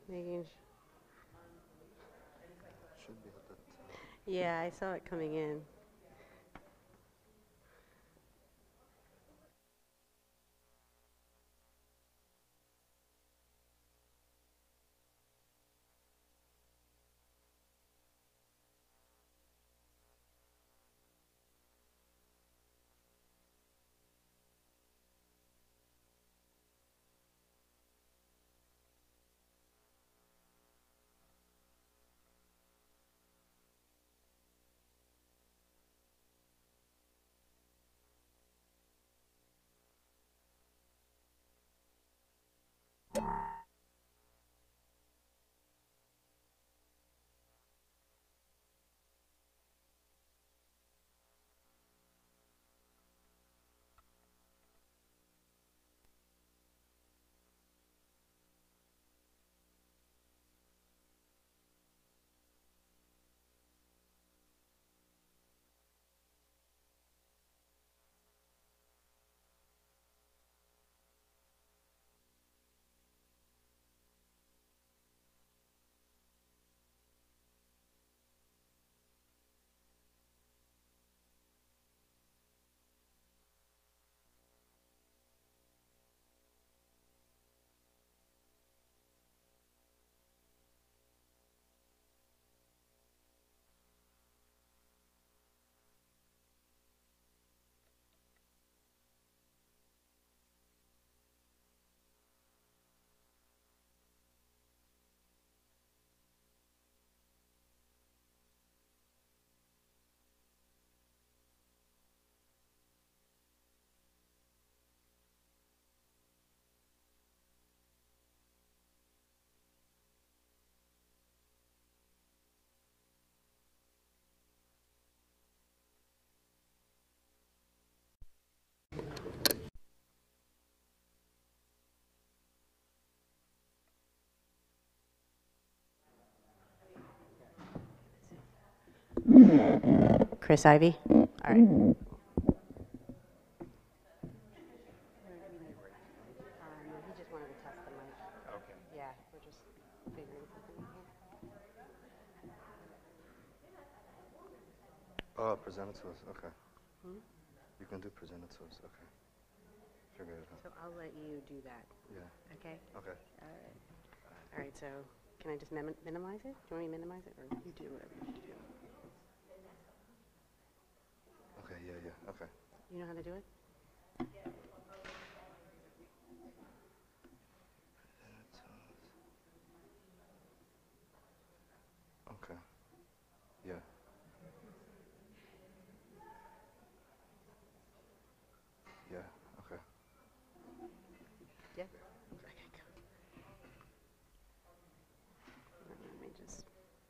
Making Should be at that. yeah, I saw it coming in. Chris Ivy. All right. He just wanted to test the mic. Okay. Yeah, we're just figuring something out here. Oh, present it to us. Okay. Hmm? You can do present it to us. Okay. Figure it out. So I'll let you do that. Yeah. Okay? Okay. All right. All right, so can I just minimize it? Do you want me to minimize it, or you do whatever you need to do? Okay. Yeah. Yeah. Okay. You know how to do it? Okay. Yeah. Yeah. Okay. Yeah. Okay, go. Let me just.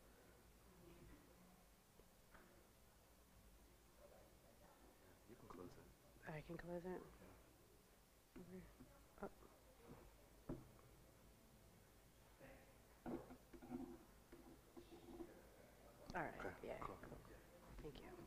You can close it. I can close it. Okay. Oh. All right. Okay. Yeah. Cool. Cool. Thank you.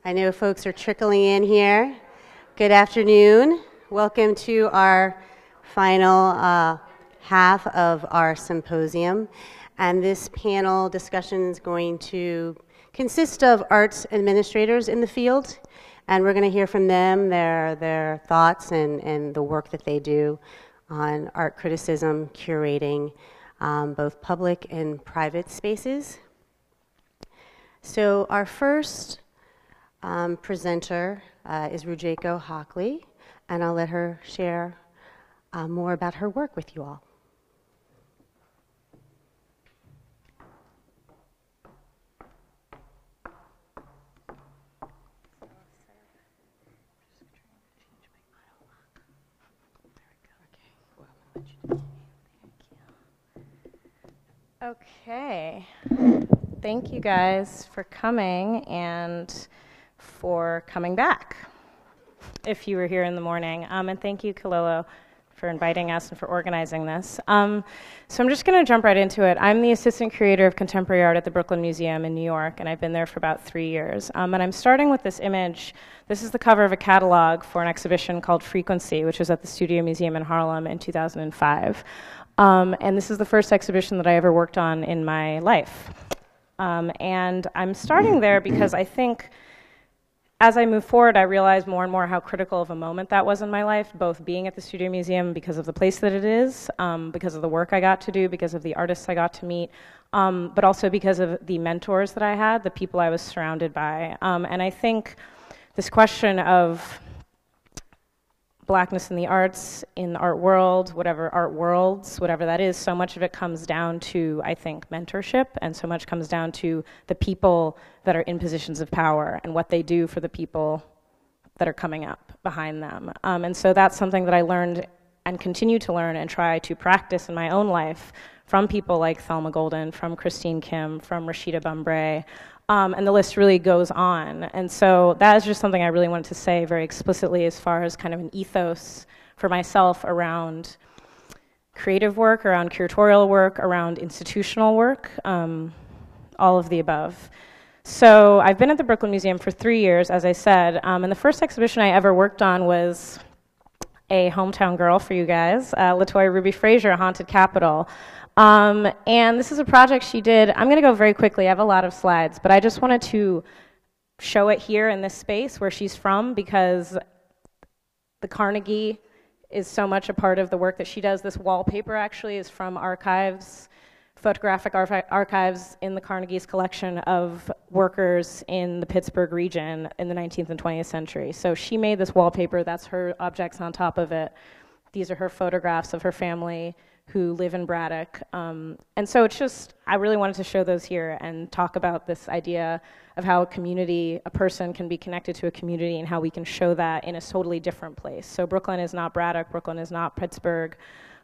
I know folks are trickling in here. Good afternoon. Welcome to our final half of our symposium. And this panel discussion is going to consist of arts administrators in the field. And we're going to hear from them, their thoughts and the work that they do on art criticism, curating both public and private spaces. So our first presenter is Rujeko Hockley, and I'll let her share more about her work with you all. Okay, thank you guys for coming and for coming back, if you were here in the morning. And thank you, Kilolo, for inviting us and for organizing this. So I'm just going to jump right into it. I'm the assistant curator of contemporary art at the Brooklyn Museum in New York, and I've been there for about 3 years. And I'm starting with this image. This is the cover of a catalog for an exhibition called Frequency, which was at the Studio Museum in Harlem in 2005. And this is the first exhibition that I ever worked on in my life. And I'm starting there because I think as I move forward, I realize more and more how critical of a moment that was in my life, both being at the Studio Museum because of the place that it is, because of the work I got to do, because of the artists I got to meet, but also because of the mentors that I had, the people I was surrounded by. And I think this question of Blackness in the arts, in the art world, whatever art worlds, whatever that is, so much of it comes down to, I think, mentorship, and so much comes down to the people that are in positions of power and what they do for the people that are coming up behind them. And so that's something that I learned and continue to learn and try to practice in my own life from people like Thelma Golden, from Christine Kim, from Rashida Bumbray, and the list really goes on. And so that is just something I really wanted to say very explicitly as far as kind of an ethos for myself around creative work, around curatorial work, around institutional work, all of the above. So I've been at the Brooklyn Museum for 3 years, as I said, and the first exhibition I ever worked on was a hometown girl for you guys, LaToya Ruby Frazier, Haunted Capitol. And this is a project she did. I'm going to go very quickly. I have a lot of slides, but I just wanted to show it here in this space where she's from because the Carnegie is so much a part of the work that she does. This wallpaper actually is from archives, photographic archives in the Carnegie's collection of workers in the Pittsburgh region in the 19th and 20th century. So she made this wallpaper. That's her objects on top of it. These are her photographs of her family who live in Braddock. And so it's just, I really wanted to show those here and talk about this idea of how a community, a person can be connected to a community and how we can show that in a totally different place. So Brooklyn is not Braddock, Brooklyn is not Pittsburgh.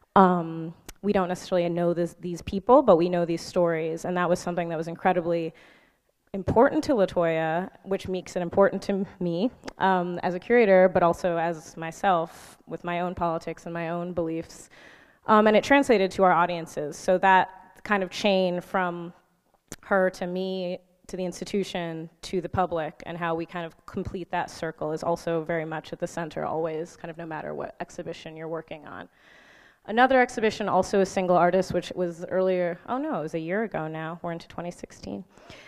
We don't necessarily know these people, but we know these stories. And that was something that was incredibly important to LaToya, which makes it important to me as a curator, but also as myself with my own politics and my own beliefs. And it translated to our audiences. So that kind of chain from her to me, to the institution, to the public, and how we kind of complete that circle is also very much at the center, always, kind of no matter what exhibition you're working on. Another exhibition, also a single artist, which was earlier, oh no, it was a year ago now, we're into 2016,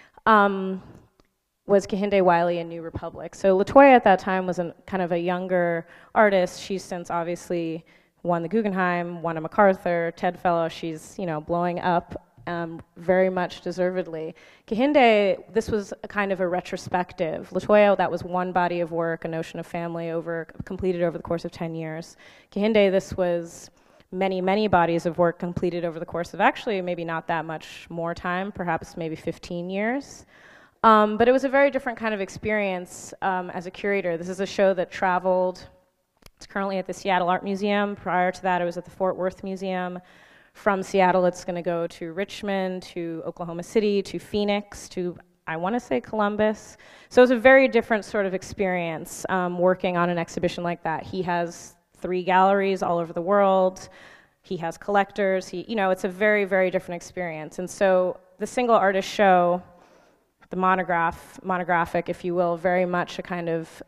was Kehinde Wiley in New Republic. So LaToya at that time was kind of a younger artist. She's since obviously won the Guggenheim, won a MacArthur, TED Fellow. She's, blowing up very much deservedly. Kehinde, this was a kind of a retrospective. LaToya, that was one body of work, a notion of family completed over the course of 10 years. Kehinde, this was many, many bodies of work completed over the course of actually maybe not that much more time, perhaps maybe 15 years. But it was a very different kind of experience as a curator. This is a show that traveled. It's currently at the Seattle Art Museum. Prior to that, it was at the Fort Worth Museum. From Seattle, it's going to go to Richmond, to Oklahoma City, to Phoenix, to, I want to say, Columbus. So it's a very different sort of experience working on an exhibition like that. He has 3 galleries all over the world. He has collectors. It's a very, very different experience. And so the single artist show the monographic, if you will, very much a kind of,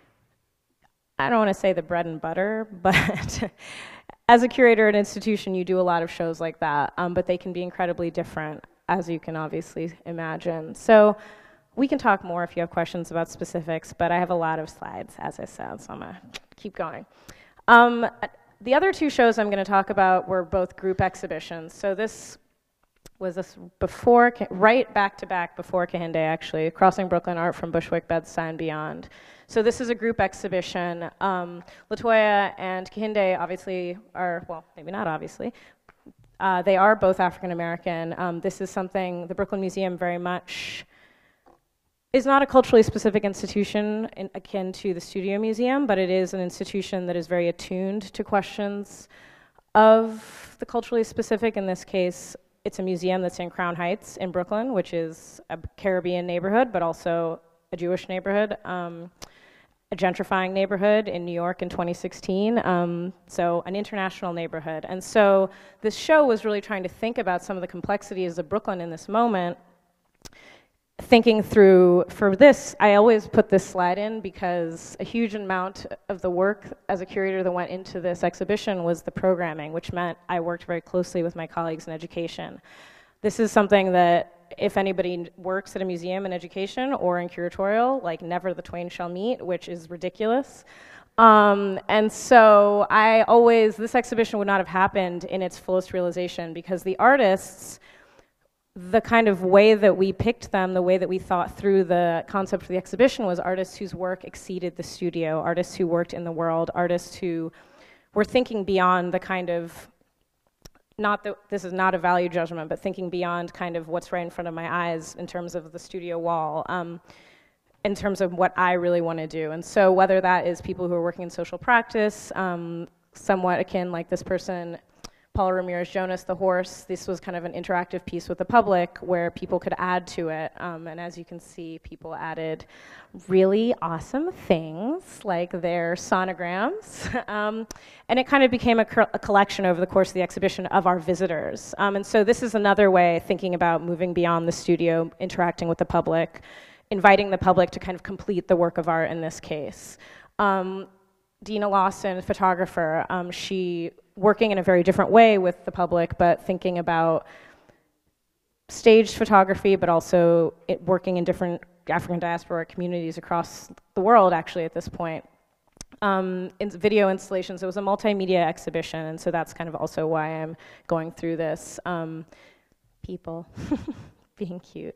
I don't want to say the bread and butter, but as a curator at an institution, you do a lot of shows like that, but they can be incredibly different, as you can obviously imagine. So we can talk more if you have questions about specifics, but I have a lot of slides, as I said, so I'm going to keep going. The other two shows I'm going to talk about were both group exhibitions. So this was before, right back to back before Kahinde, actually, Crossing Brooklyn Art from Bushwick, Bed-Stuy, and Beyond. So this is a group exhibition. Latoya and Kahinde obviously are, well, maybe not obviously, they are both African American. This is something the Brooklyn Museum very much is not a culturally specific institution akin to the Studio Museum, but it is an institution that is very attuned to questions of the culturally specific. In this case, it's a museum that's in Crown Heights in Brooklyn, which is a Caribbean neighborhood, but also a Jewish neighborhood, a gentrifying neighborhood in New York in 2016, so an international neighborhood. And so this show was really trying to think about some of the complexities of Brooklyn in this moment, thinking through, for this, I always put this slide in because a huge amount of the work as a curator that went into this exhibition was the programming, which meant I worked very closely with my colleagues in education. This is something that if anybody works at a museum in education or in curatorial, like never the twain shall meet, which is ridiculous. And so this exhibition would not have happened in its fullest realization because the artists, the kind of way that we picked them, the way that we thought through the concept for the exhibition was artists whose work exceeded the studio, artists who worked in the world, artists who were thinking beyond the kind of, not that this is not a value judgment, but thinking beyond kind of what's right in front of my eyes in terms of the studio wall, in terms of what I really want to do. And so whether that is people who are working in social practice, somewhat akin like this person, Paula Ramirez-Jonas, The Horse, this was kind of an interactive piece with the public where people could add to it. And as you can see, people added really awesome things like their sonograms. And it kind of became a collection over the course of the exhibition of our visitors. And so this is another way thinking about moving beyond the studio, interacting with the public, inviting the public to kind of complete the work of art in this case. Dina Lawson, photographer, she working in a very different way with the public, but thinking about staged photography, but also working in different African diaspora communities across the world, actually, at this point. In video installations, it was a multimedia exhibition, and so that's kind of also why I'm going through this. People being cute.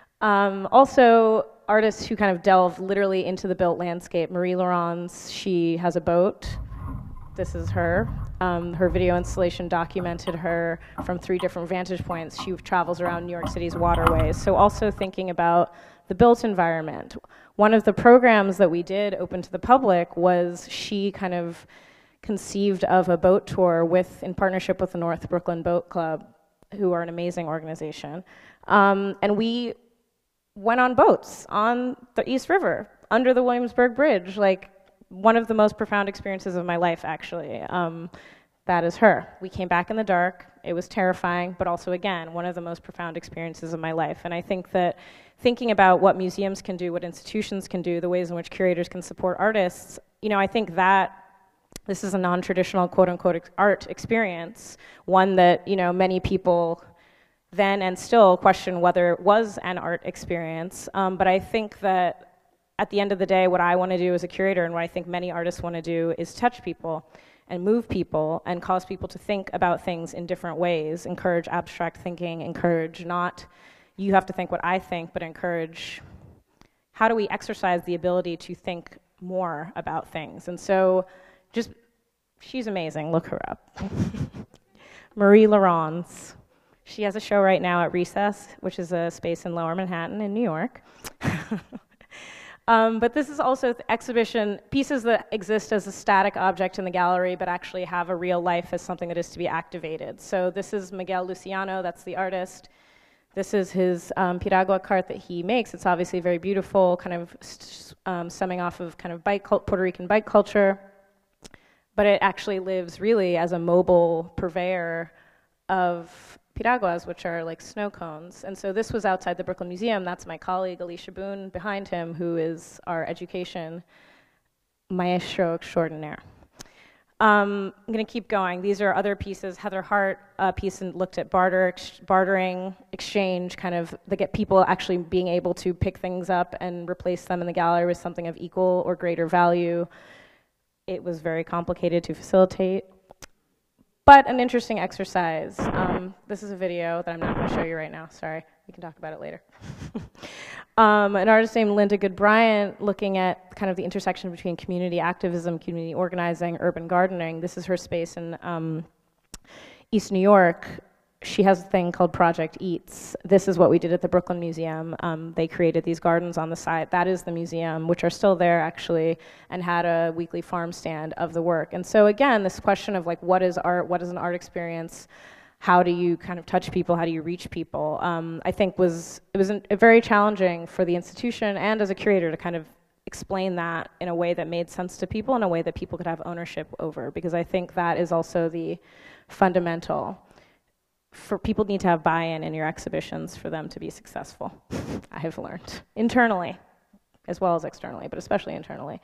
Also, artists who kind of delve literally into the built landscape. Marie Laurence, she has a boat. This is her. Her video installation documented her from 3 different vantage points. She travels around New York City's waterways. So also thinking about the built environment. One of the programs that we did open to the public was she kind of conceived of a boat tour in partnership with the North Brooklyn Boat Club, who are an amazing organization. And we went on boats on the East River, under the Williamsburg Bridge, like one of the most profound experiences of my life, actually. That is her. We came back in the dark. It was terrifying, but also, again, one of the most profound experiences of my life. And I think that thinking about what museums can do, what institutions can do, the ways in which curators can support artists, I think that this is a non-traditional, quote-unquote, art experience, one that, many people then and still question whether it was an art experience. But I think that at the end of the day, what I want to do as a curator and what I think many artists want to do is touch people and move people and cause people to think about things in different ways, encourage abstract thinking, encourage not, you have to think what I think, but encourage how do we exercise the ability to think more about things. And so she's amazing, look her up. Marie Laurence. She has a show right now at Recess, which is a space in Lower Manhattan in New York. But this is also exhibition pieces that exist as a static object in the gallery, but actually have a real life as something that is to be activated. So this is Miguel Luciano, that's the artist. This is his piragua cart that he makes. It's obviously very beautiful, kind of stemming off of kind of Puerto Rican bike culture. But it actually lives really as a mobile purveyor of piraguas, which are like snow cones. And so this was outside the Brooklyn Museum. That's my colleague, Alicia Boone, behind him, who is our education maestro extraordinaire. I'm going to keep going. These are other pieces. Heather Hart, a piece looked at bartering, exchange, kind of, they get people actually being able to pick things up and replace them in the gallery with something of equal or greater value. It was very complicated to facilitate, but an interesting exercise. This is a video that I'm not going to show you right now. Sorry, we can talk about it later. An artist named Linda Goodbryant, looking at kind of the intersection between community activism, community organizing, urban gardening. This is her space in East New York. She has a thing called Project Eats. This is what we did at the Brooklyn Museum. They created these gardens on the side. That is the museum, which are still there actually, and had a weekly farm stand of the work. And so again, this question of like, what is art? What is an art experience? How do you kind of touch people? How do you reach people? I think it was very challenging for the institution and as a curator to kind of explain that in a way that made sense to people, in a way that people could have ownership over, because I think that is also the fundamental. For people need to have buy-in in your exhibitions for them to be successful, I have learned, internally as well as externally, but especially internally.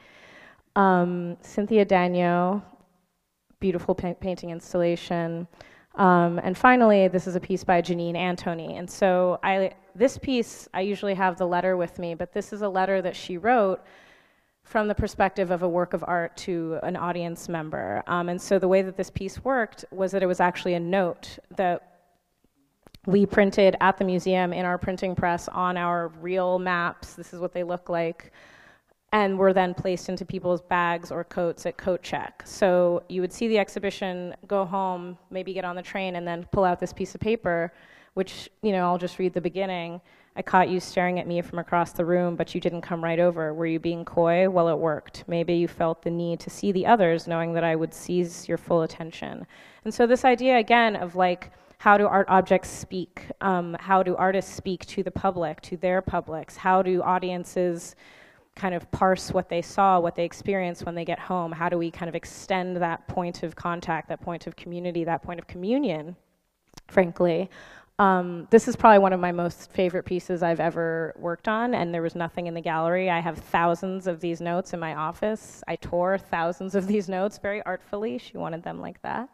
Cynthia Dagno, beautiful painting installation. And finally, this is a piece by Janine Antony. And so this piece, I usually have the letter with me, but this is a letter that she wrote from the perspective of a work of art to an audience member. And so the way that this piece worked was that it was actually a note that we printed at the museum in our printing press on our real maps. This is what they look like. And were then placed into people's bags or coats at coat check. So you would see the exhibition, go home, maybe get on the train, and then pull out this piece of paper, which, you know, I'll just read the beginning. I caught you staring at me from across the room, but you didn't come right over. Were you being coy? Well, it worked. Maybe you felt the need to see the others, knowing that I would seize your full attention. And so this idea, again, of like, how do art objects speak? How do artists speak to the public, to their publics? How do audiences kind of parse what they saw, what they experienced when they get home? How do we kind of extend that point of contact, that point of community, that point of communion, frankly? This is probably one of my most favorite pieces I've ever worked on, and there was nothing in the gallery. I have thousands of these notes in my office. I tore thousands of these notes very artfully. She wanted them like that.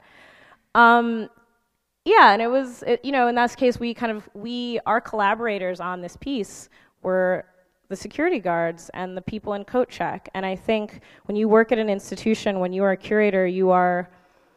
Yeah, and it was, you know, in that case, our collaborators on this piece were the security guards and the people in coat check. And I think when you work at an institution, when you are a curator, you are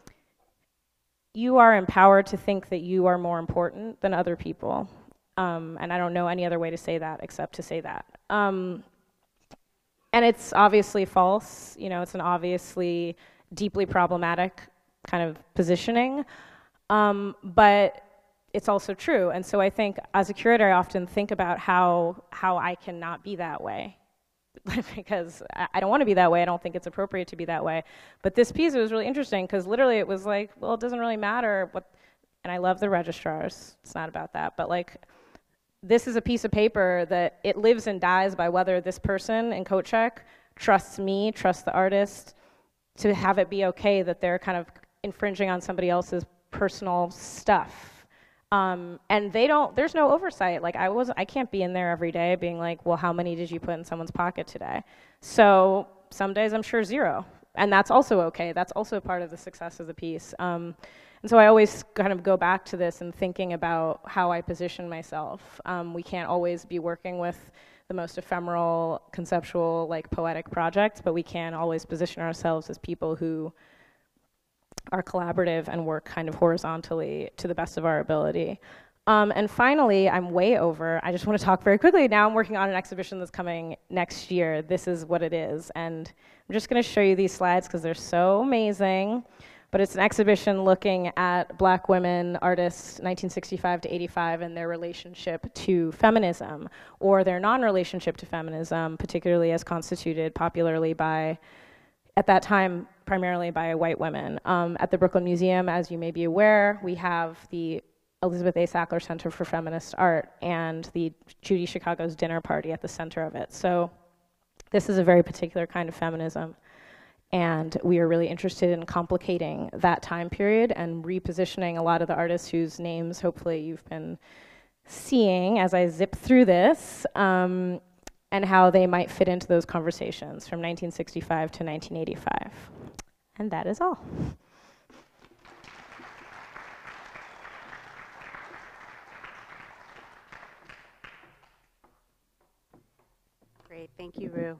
empowered to think that you are more important than other people. And I don't know any other way to say that except to say that. And it's obviously false. You know, it's an obviously deeply problematic kind of positioning. But it's also true. And so I think as a curator, I often think about how I cannot be that way. Because I don't want to be that way. I don't think it's appropriate to be that way. But this piece was really interesting because literally it was like, well, it doesn't really matter what, and I love the registrars. It's not about that. But like, this is a piece of paper that it lives and dies by whether this person in coat check trusts me, trusts the artist, to have it be okay that they're kind of infringing on somebody else's personal stuff. And there's no oversight. Like I can't be in there every day being like, well, how many did you put in someone's pocket today? So some days I'm sure 0. And that's also okay. That's also part of the success of the piece. And so I always kind of go back to this and thinking about how I position myself. We can't always be working with the most ephemeral, conceptual, like poetic projects, but we can always position ourselves as people who are collaborative and work kind of horizontally to the best of our ability. And finally, I'm way over. I just want to talk very quickly. Now I'm working on an exhibition that's coming next year. This is what it is. And I'm just going to show you these slides because they're so amazing. But it's an exhibition looking at Black women artists 1965 to 85 and their relationship to feminism, or their non-relationship to feminism, particularly as constituted popularly by, at that time, primarily by white women. At the Brooklyn Museum, as you may be aware, we have the Elizabeth A. Sackler Center for Feminist Art and the Judy Chicago's dinner party at the center of it. So this is a very particular kind of feminism. And we are really interested in complicating that time period and repositioning a lot of the artists whose names hopefully you've been seeing as I zip through this, and how they might fit into those conversations from 1965 to 1985. And that is all. Great, thank you, Rue.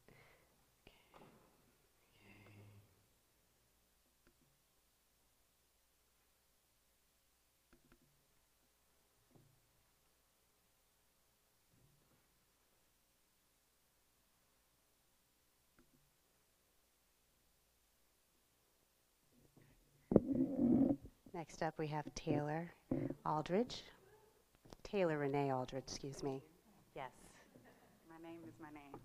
Next up, we have Taylor Aldridge. Taylor Renee Aldridge, excuse me. Yes. My name is my name.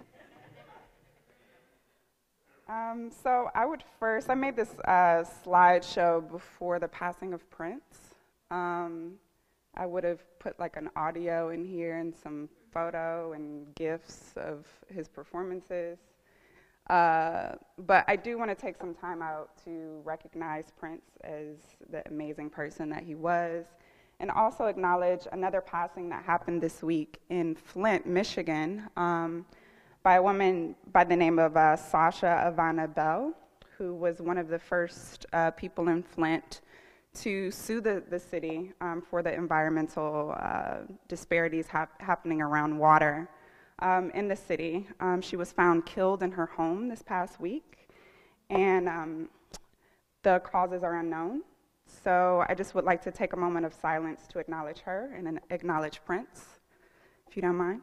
So I made this slideshow before the passing of Prince. I would have put like an audio in here and some photo and GIFs of his performances. But I do want to take some time out to recognize Prince as the amazing person that he was, and also acknowledge another passing that happened this week in Flint, Michigan, by a woman by the name of Sasha Ivana Bell, who was one of the first people in Flint to sue the city for the environmental disparities happening around water in the city. She was found killed in her home this past week, and the causes are unknown. So I just would like to take a moment of silence to acknowledge her and acknowledge Prince, if you don't mind.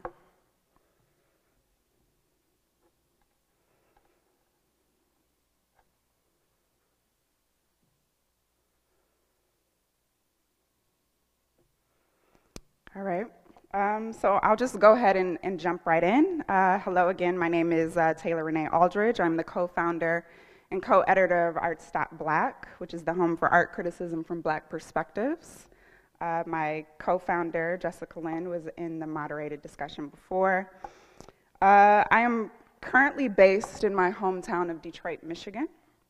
All right. So I'll just go ahead and jump right in. Hello again, my name is Taylor Renee Aldridge. I'm the co-founder and co-editor of Art.Black, which is the home for art criticism from Black perspectives. My co-founder, Jessica Lynn, was in the moderated discussion before. I am currently based in my hometown of Detroit, Michigan,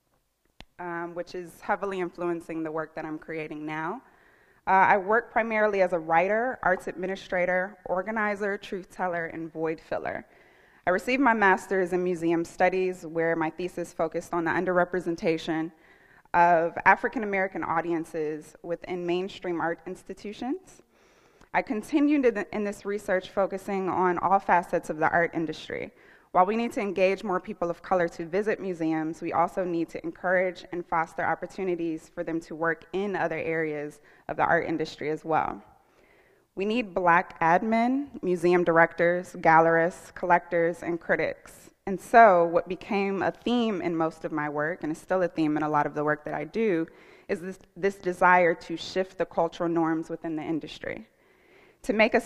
which is heavily influencing the work that I'm creating now. I work primarily as a writer, arts administrator, organizer, truth teller, and void filler. I received my master's in museum studies, where my thesis focused on the underrepresentation of African American audiences within mainstream art institutions. I continued in this research focusing on all facets of the art industry. While we need to engage more people of color to visit museums, we also need to encourage and foster opportunities for them to work in other areas of the art industry as well. We need Black admin, museum directors, gallerists, collectors, and critics. And so what became a theme in most of my work, and is still a theme in a lot of the work that I do, is this desire to shift the cultural norms within the industry. To make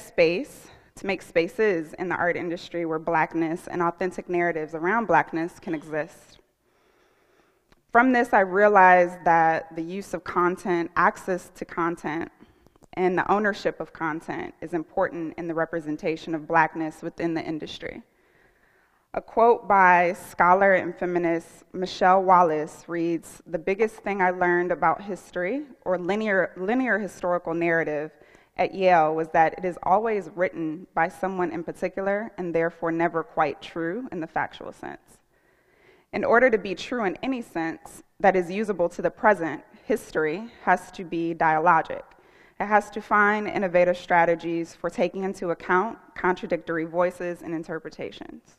spaces in the art industry where Blackness and authentic narratives around Blackness can exist. From this, I realized that the use of content, access to content, and the ownership of content is important in the representation of Blackness within the industry. A quote by scholar and feminist Michelle Wallace reads, "The biggest thing I learned about history, or linear historical narrative, at Yale was that it is always written by someone in particular and therefore never quite true in the factual sense. In order to be true in any sense that is usable to the present, history has to be dialogic. It has to find innovative strategies for taking into account contradictory voices and interpretations."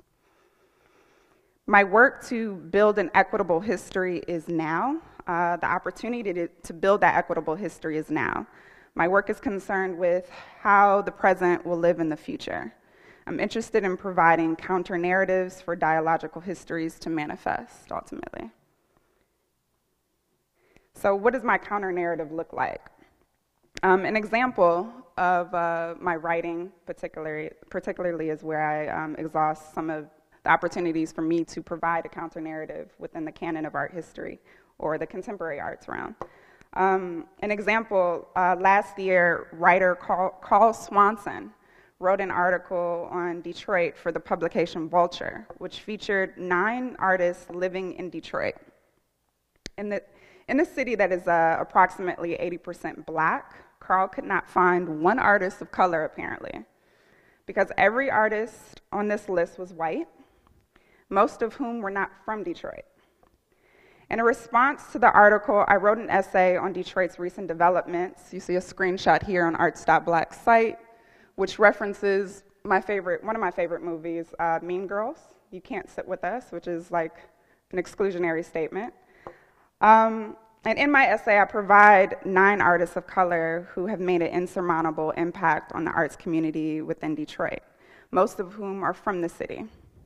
My work to build an equitable history is now. The opportunity to build that equitable history is now. My work is concerned with how the present will live in the future. I'm interested in providing counter-narratives for dialogical histories to manifest, ultimately. So what does my counter-narrative look like? An example of my writing, particularly is where I exhaust some of the opportunities for me to provide a counter-narrative within the canon of art history, or the contemporary arts realm. An example, last year, writer Carl Swanson wrote an article on Detroit for the publication Vulture, which featured 9 artists living in Detroit. In a city that is approximately 80% black, Carl could not find one artist of color, apparently, because every artist on this list was white, most of whom were not from Detroit. In a response to the article, I wrote an essay on Detroit's recent developments. You see a screenshot here on Arts.Black's site, which references one of my favorite movies, Mean Girls. You Can't Sit With Us, which is like an exclusionary statement. And in my essay, I provide 9 artists of color who have made an insurmountable impact on the arts community within Detroit, most of whom are from the city.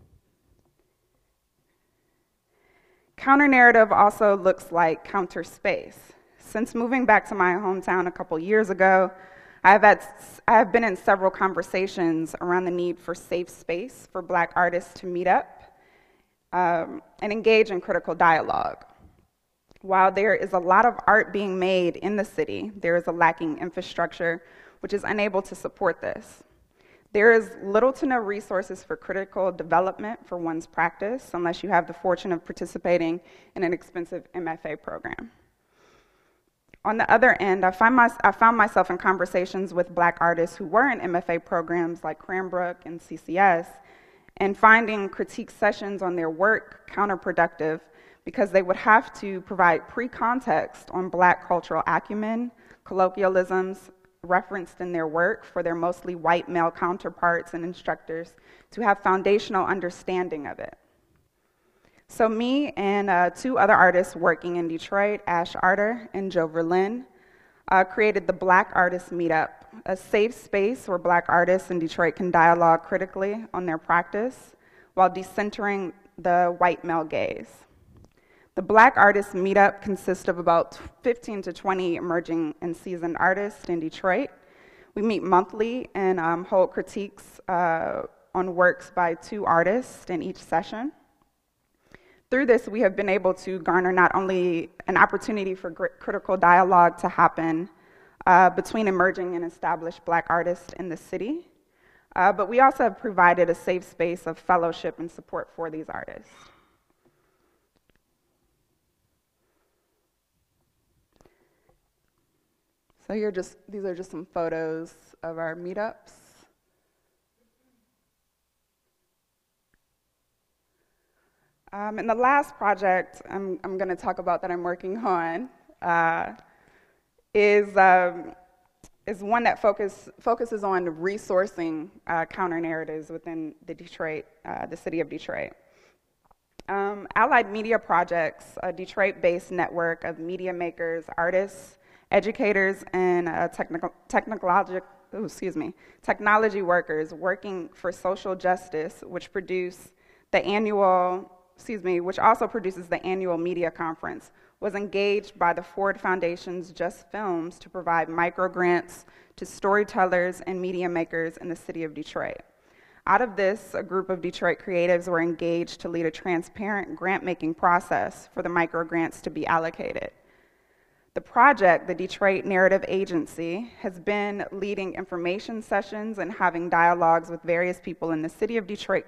Counter-narrative also looks like counter space. Since moving back to my hometown a couple years ago, I have been in several conversations around the need for safe space for Black artists to meet up and engage in critical dialogue. While there is a lot of art being made in the city, there is a lacking infrastructure which is unable to support this. There is little to no resources for critical development for one's practice unless you have the fortune of participating in an expensive MFA program. On the other end, I found myself in conversations with Black artists who were in MFA programs like Cranbrook and CCS, and finding critique sessions on their work counterproductive because they would have to provide pre-context on Black cultural acumen, colloquialisms, referenced in their work for their mostly white male counterparts and instructors to have foundational understanding of it. So me and 2 other artists working in Detroit, Ash Arter and Joe Verlin, created the Black Artists Meetup, a safe space where Black artists in Detroit can dialogue critically on their practice while decentering the white male gaze. The Black Artists Meetup consists of about 15 to 20 emerging and seasoned artists in Detroit. We meet monthly and hold critiques on works by 2 artists in each session. Through this, we have been able to garner not only an opportunity for critical dialogue to happen between emerging and established Black artists in the city, but we also have provided a safe space of fellowship and support for these artists. So these are just some photos of our meetups. And the last project I'm going to talk about that I'm working on is one that focuses on resourcing counter-narratives within the city of Detroit. Allied Media Projects, a Detroit-based network of media makers, artists, educators, and technology workers working for social justice, which also produces the annual media conference, was engaged by the Ford Foundation's Just Films to provide micro-grants to storytellers and media makers in the city of Detroit. Out of this, a group of Detroit creatives were engaged to lead a transparent grant-making process for the micro-grants to be allocated. The project, the Detroit Narrative Agency, has been leading information sessions and having dialogues with various people in the city of Detroit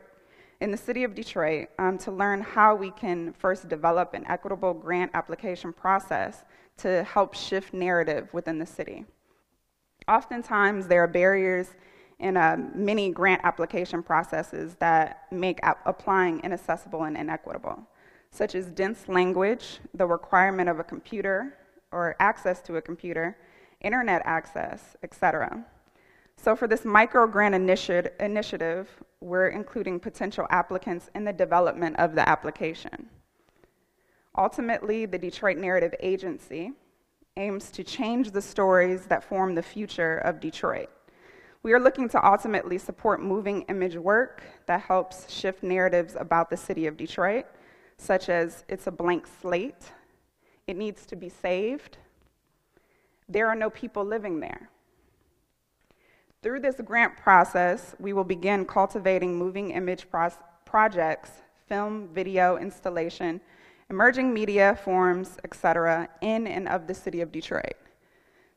to learn how we can first develop an equitable grant application process to help shift narrative within the city. Oftentimes, there are barriers in many grant application processes that make applying inaccessible and inequitable, such as dense language, the requirement of a computer or access to a computer, internet access, etc. So for this micro-grant initiative, we're including potential applicants in the development of the application. Ultimately, the Detroit Narrative Agency aims to change the stories that form the future of Detroit. We are looking to ultimately support moving image work that helps shift narratives about the city of Detroit, such as it's a blank slate, it needs to be saved, there are no people living there. Through this grant process, we will begin cultivating moving image projects, film, video, installation, emerging media forms, etc., in and of the city of Detroit.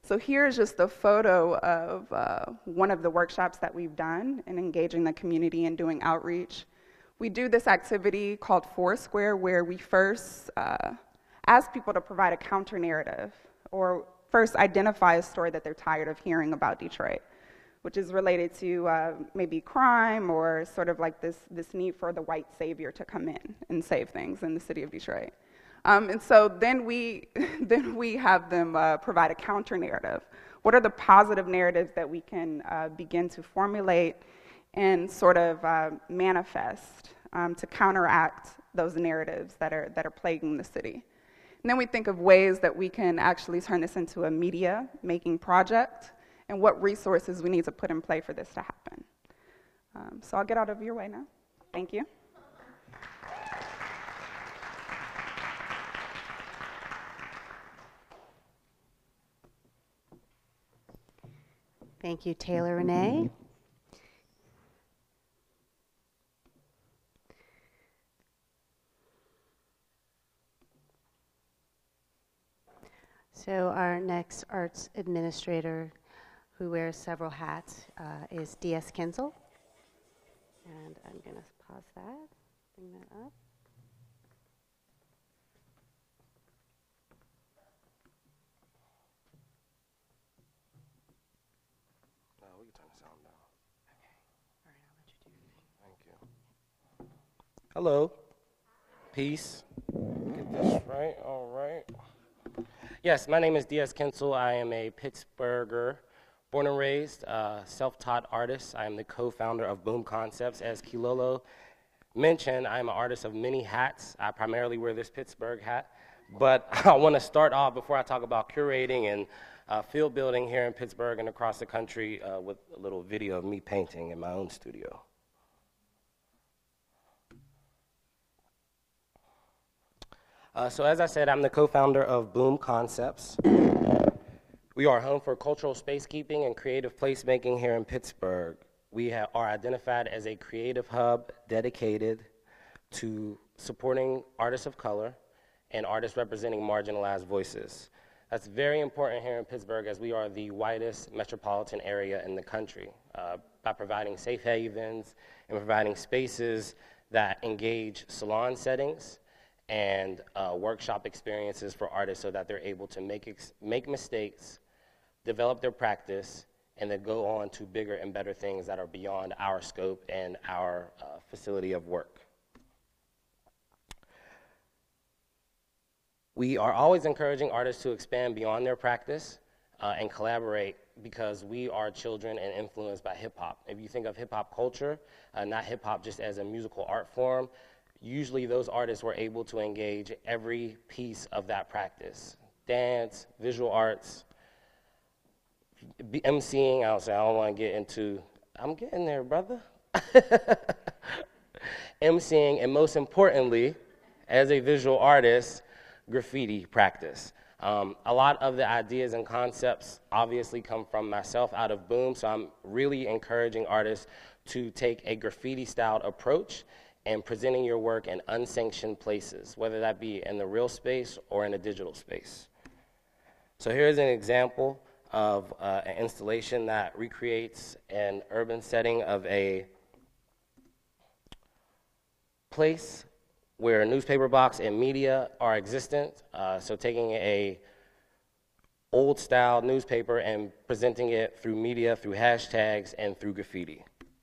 So here's just a photo of one of the workshops that we've done in engaging the community and doing outreach. We do this activity called Foursquare, where we first ask people to provide a counter narrative, or first identify a story that they're tired of hearing about Detroit, which is related to maybe crime, or sort of like this need for the white savior to come in and save things in the city of Detroit. And so then we have them provide a counter narrative. What are the positive narratives that we can begin to formulate and sort of manifest to counteract those narratives that are plaguing the city? And then we think of ways that we can actually turn this into a media-making project, and what resources we need to put in play for this to happen. So I'll get out of your way now. Thank you. Thank you, Taylor Renee. So our next arts administrator, who wears several hats, is D.S. Kinsel. And I'm going to pause that, bring that up. We can turn the sound down. Okay. All right, I'll let you do your thing. Thank you. Hello. Peace. Get this right. All right. Yes, my name is D.S. Kinsel. I am a Pittsburgher, born and raised, self-taught artist. I am the co-founder of Boom Concepts. As Kilolo mentioned, I am an artist of many hats. I primarily wear this Pittsburgh hat. But I want to start off, before I talk about curating and field building here in Pittsburgh and across the country, with a little video of me painting in my own studio. So as I said, I'm the co-founder of Boom Concepts. We are home for cultural spacekeeping and creative placemaking here in Pittsburgh. We are identified as a creative hub dedicated to supporting artists of color and artists representing marginalized voices. That's very important here in Pittsburgh, as we are the whitest metropolitan area in the country, by providing safe havens and providing spaces that engage salon settings and workshop experiences for artists, so that they're able to make mistakes, develop their practice, and then go on to bigger and better things that are beyond our scope and our facility of work. We are always encouraging artists to expand beyond their practice and collaborate, because we are children and influenced by hip-hop. If you think of hip-hop culture, not hip-hop just as a musical art form, usually those artists were able to engage every piece of that practice. Dance, visual arts, emceeing. I don't want to get into, I'm getting there, brother. Emceeing, and most importantly, as a visual artist, graffiti practice. A lot of the ideas and concepts obviously come from myself out of Boom, so I'm really encouraging artists to take a graffiti-styled approach and presenting your work in unsanctioned places, whether that be in the real space or in a digital space. So here's an example of an installation that recreates an urban setting of a place where newspaper box and media are existent. So taking a old style newspaper and presenting it through media, through hashtags, and through graffiti.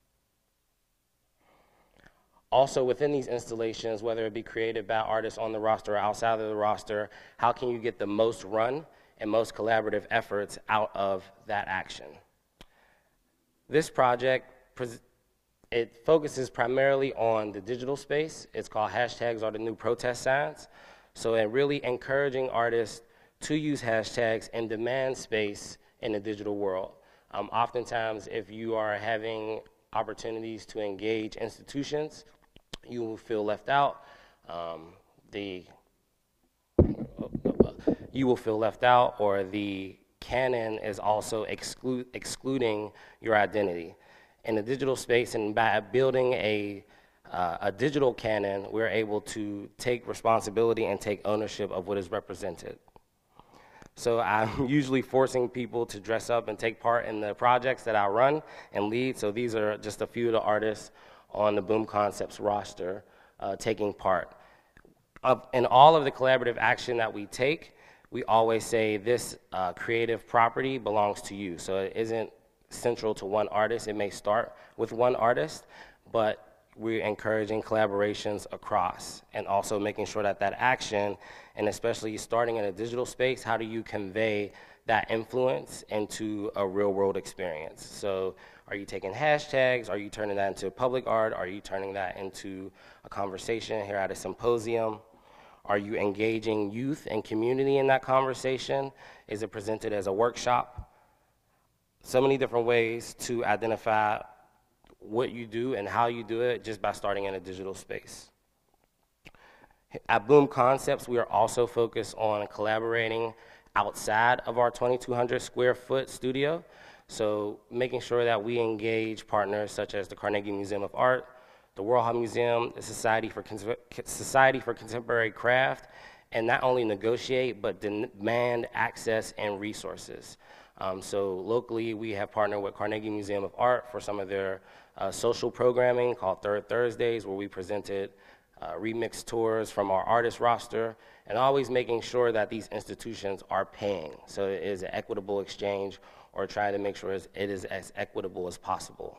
Also within these installations, whether it be created by artists on the roster or outside of the roster, how can you get the most run and most collaborative efforts out of that action? This project, it focuses primarily on the digital space. It's called Hashtags Are the New Protest Signs. So it really encouraging artists to use hashtags and demand space in the digital world. Oftentimes, if you are having opportunities to engage institutions, you will feel left out. You will feel left out, or the canon is also excluding your identity. In the digital space, and by building a digital canon, we're able to take responsibility and take ownership of what is represented. So I'm usually forcing people to dress up and take part in the projects that I run and lead. So these are just a few of the artists on the Boom Concepts roster taking part. In all of the collaborative action that we take, we always say this creative property belongs to you. So it isn't central to one artist. It may start with one artist, but we're encouraging collaborations across and also making sure that that action, and especially starting in a digital space, how do you convey that influence into a real world experience? So are you taking hashtags? Are you turning that into public art? Are you turning that into a conversation here at a symposium? Are you engaging youth and community in that conversation? Is it presented as a workshop? So many different ways to identify what you do and how you do it just by starting in a digital space. At Boom Concepts, we are also focused on collaborating outside of our 2,200 square foot studio. So making sure that we engage partners such as the Carnegie Museum of Art, the Warhol Museum, the Society for Contemporary Craft, and not only negotiate, but demand access and resources. So locally, we have partnered with Carnegie Museum of Art for some of their social programming called Third Thursdays, where we presented remix tours from our artist roster, and always making sure that these institutions are paying. So it is an equitable exchange, or trying to make sure it is as equitable as possible.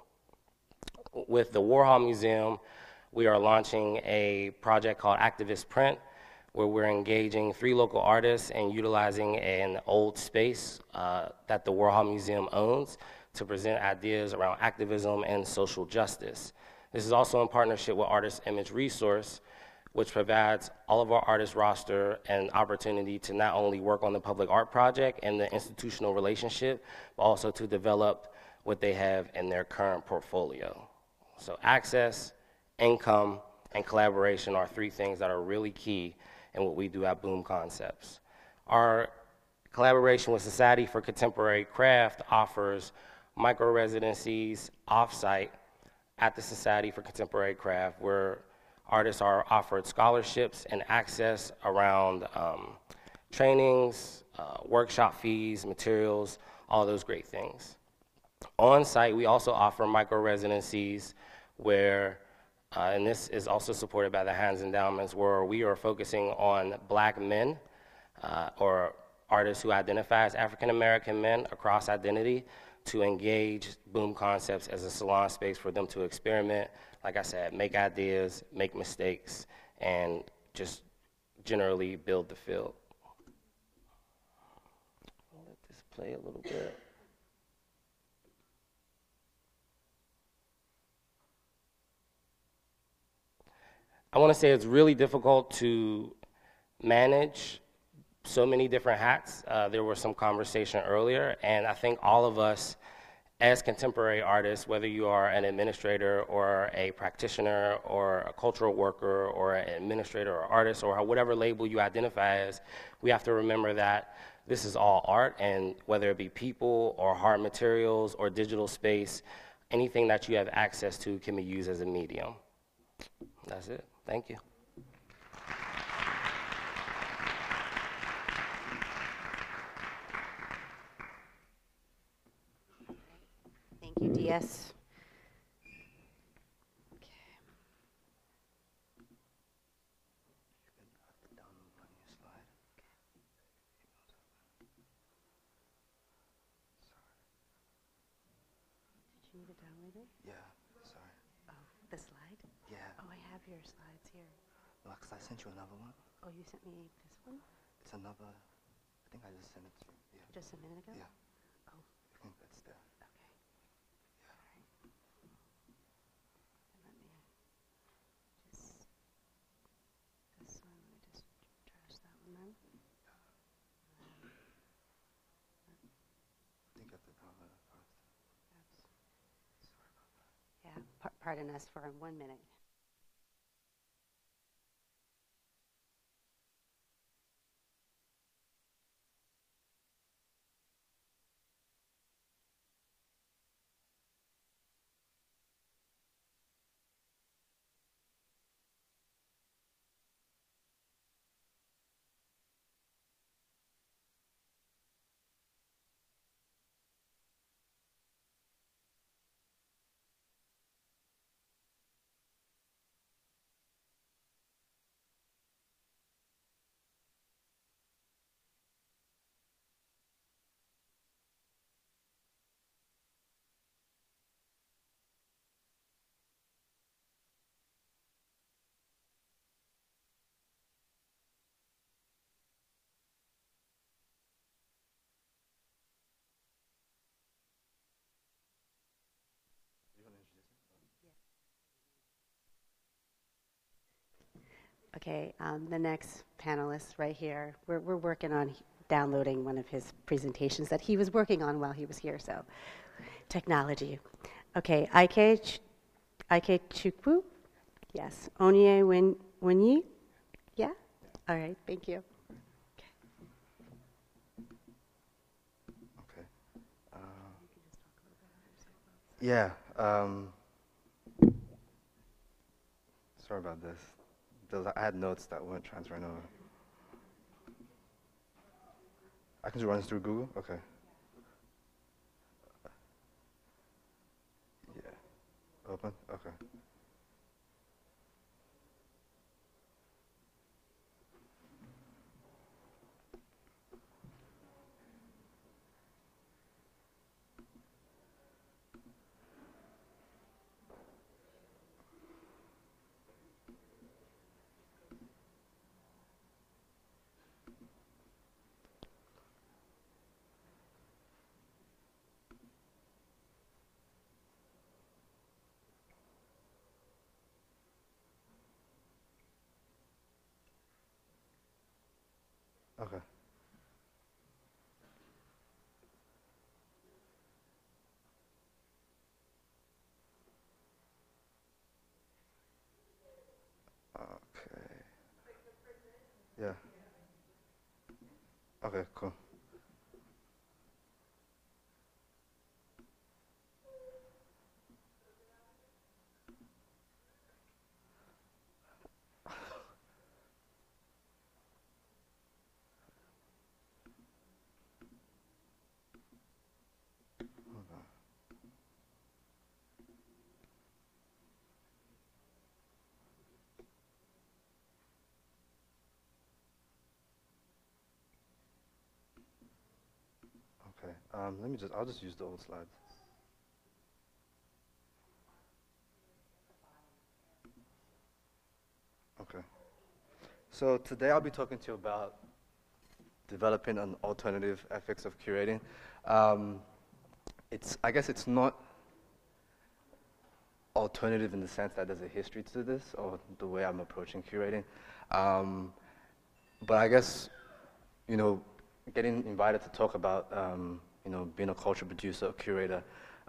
With the Warhol Museum, we are launching a project called Activist Print, where we're engaging 3 local artists and utilizing an old space that the Warhol Museum owns to present ideas around activism and social justice. This is also in partnership with Artist Image Resource, which provides all of our artist roster an opportunity to not only work on the public art project and the institutional relationship, but also to develop what they have in their current portfolio. So access, income, and collaboration are 3 things that are really key in what we do at Boom Concepts. Our collaboration with Society for Contemporary Craft offers micro-residencies off-site at the Society for Contemporary Craft, where artists are offered scholarships and access around trainings, workshop fees, materials, all those great things. On site, we also offer micro-residencies where, and this is also supported by the Hands Endowments, where we are focusing on Black men or artists who identify as African American men across identity to engage Boom Concepts as a salon space for them to experiment, like I said, make ideas, make mistakes, and just generally build the field. I'll let this play a little bit. I want to say it's really difficult to manage so many different hats. There was some conversation earlier, and I think all of us as contemporary artists, whether you are an administrator or a practitioner or a cultural worker or an administrator or artist or whatever label you identify as, we have to remember that this is all art, and whether it be people or hard materials or digital space, anything that you have access to can be used as a medium. That's it. Thank you. Thank you, DS. Did you need to download it? Yeah, sorry. Oh, the slide? Yeah. Oh, I have your slides here. No, because I sent you another one. Oh, you sent me this one? It's another, I think I just sent it to you. Yeah. Just a minute ago? Yeah. Oh, I think that's there. okay. Yeah. All right. And let me just, this one, let me just trash that one then. I think you have to download it first. Sorry about that. Yeah, pardon us for 1 minute. Okay, the next panelist right here, we're working on downloading one of his presentations that he was working on while he was here, so technology. Okay, Ike Chukwu? Yes. Onye Wenyi? Yeah? All right, thank you. Okay. Yeah. Sorry about this. I had notes that weren't transferring over. I can just run this through Google? Okay. Yeah. Open? Okay. Okay. Okay. Yeah. Okay, cool. Okay. I'll just use the old slides. Okay. So today I'll be talking to you about developing an alternative ethics of curating. I guess it's not alternative in the sense that there's a history to this or the way I'm approaching curating. But I guess, getting invited to talk about, being a culture producer, a curator,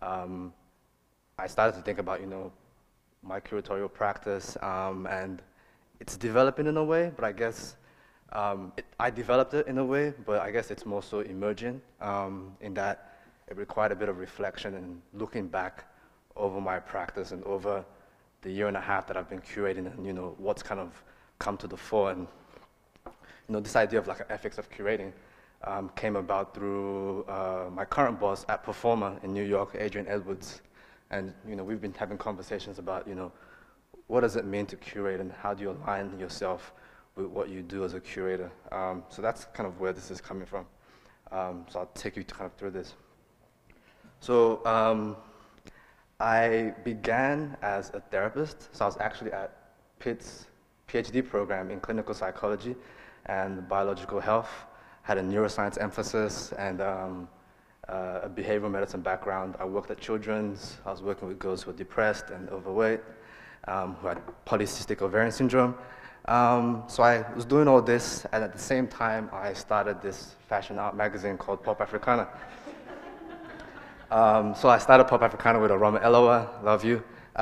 I started to think about, my curatorial practice, and it's developing in a way, but I guess I developed it in a way, but I guess it's more so emerging in that it required a bit of reflection and looking back over my practice and over the year and a half that I've been curating and, what's kind of come to the fore. And, this idea of like an ethics of curating came about through my current boss at Performer in New York, Adrian Edwards. And, we've been having conversations about, what does it mean to curate and how do you align yourself with what you do as a curator? So that's kind of where this is coming from. So I'll take you kind of through this. So I began as a therapist. So I was actually at Pitt's PhD program in clinical psychology and biological health, had a neuroscience emphasis and a behavioral medicine background. I worked at Children's. I was working with girls who were depressed and overweight, who had polycystic ovarian syndrome. So I was doing all this, and at the same time, I started this fashion art magazine called Pop Africana. So I started Pop Africana with Aroma Eloa, love you.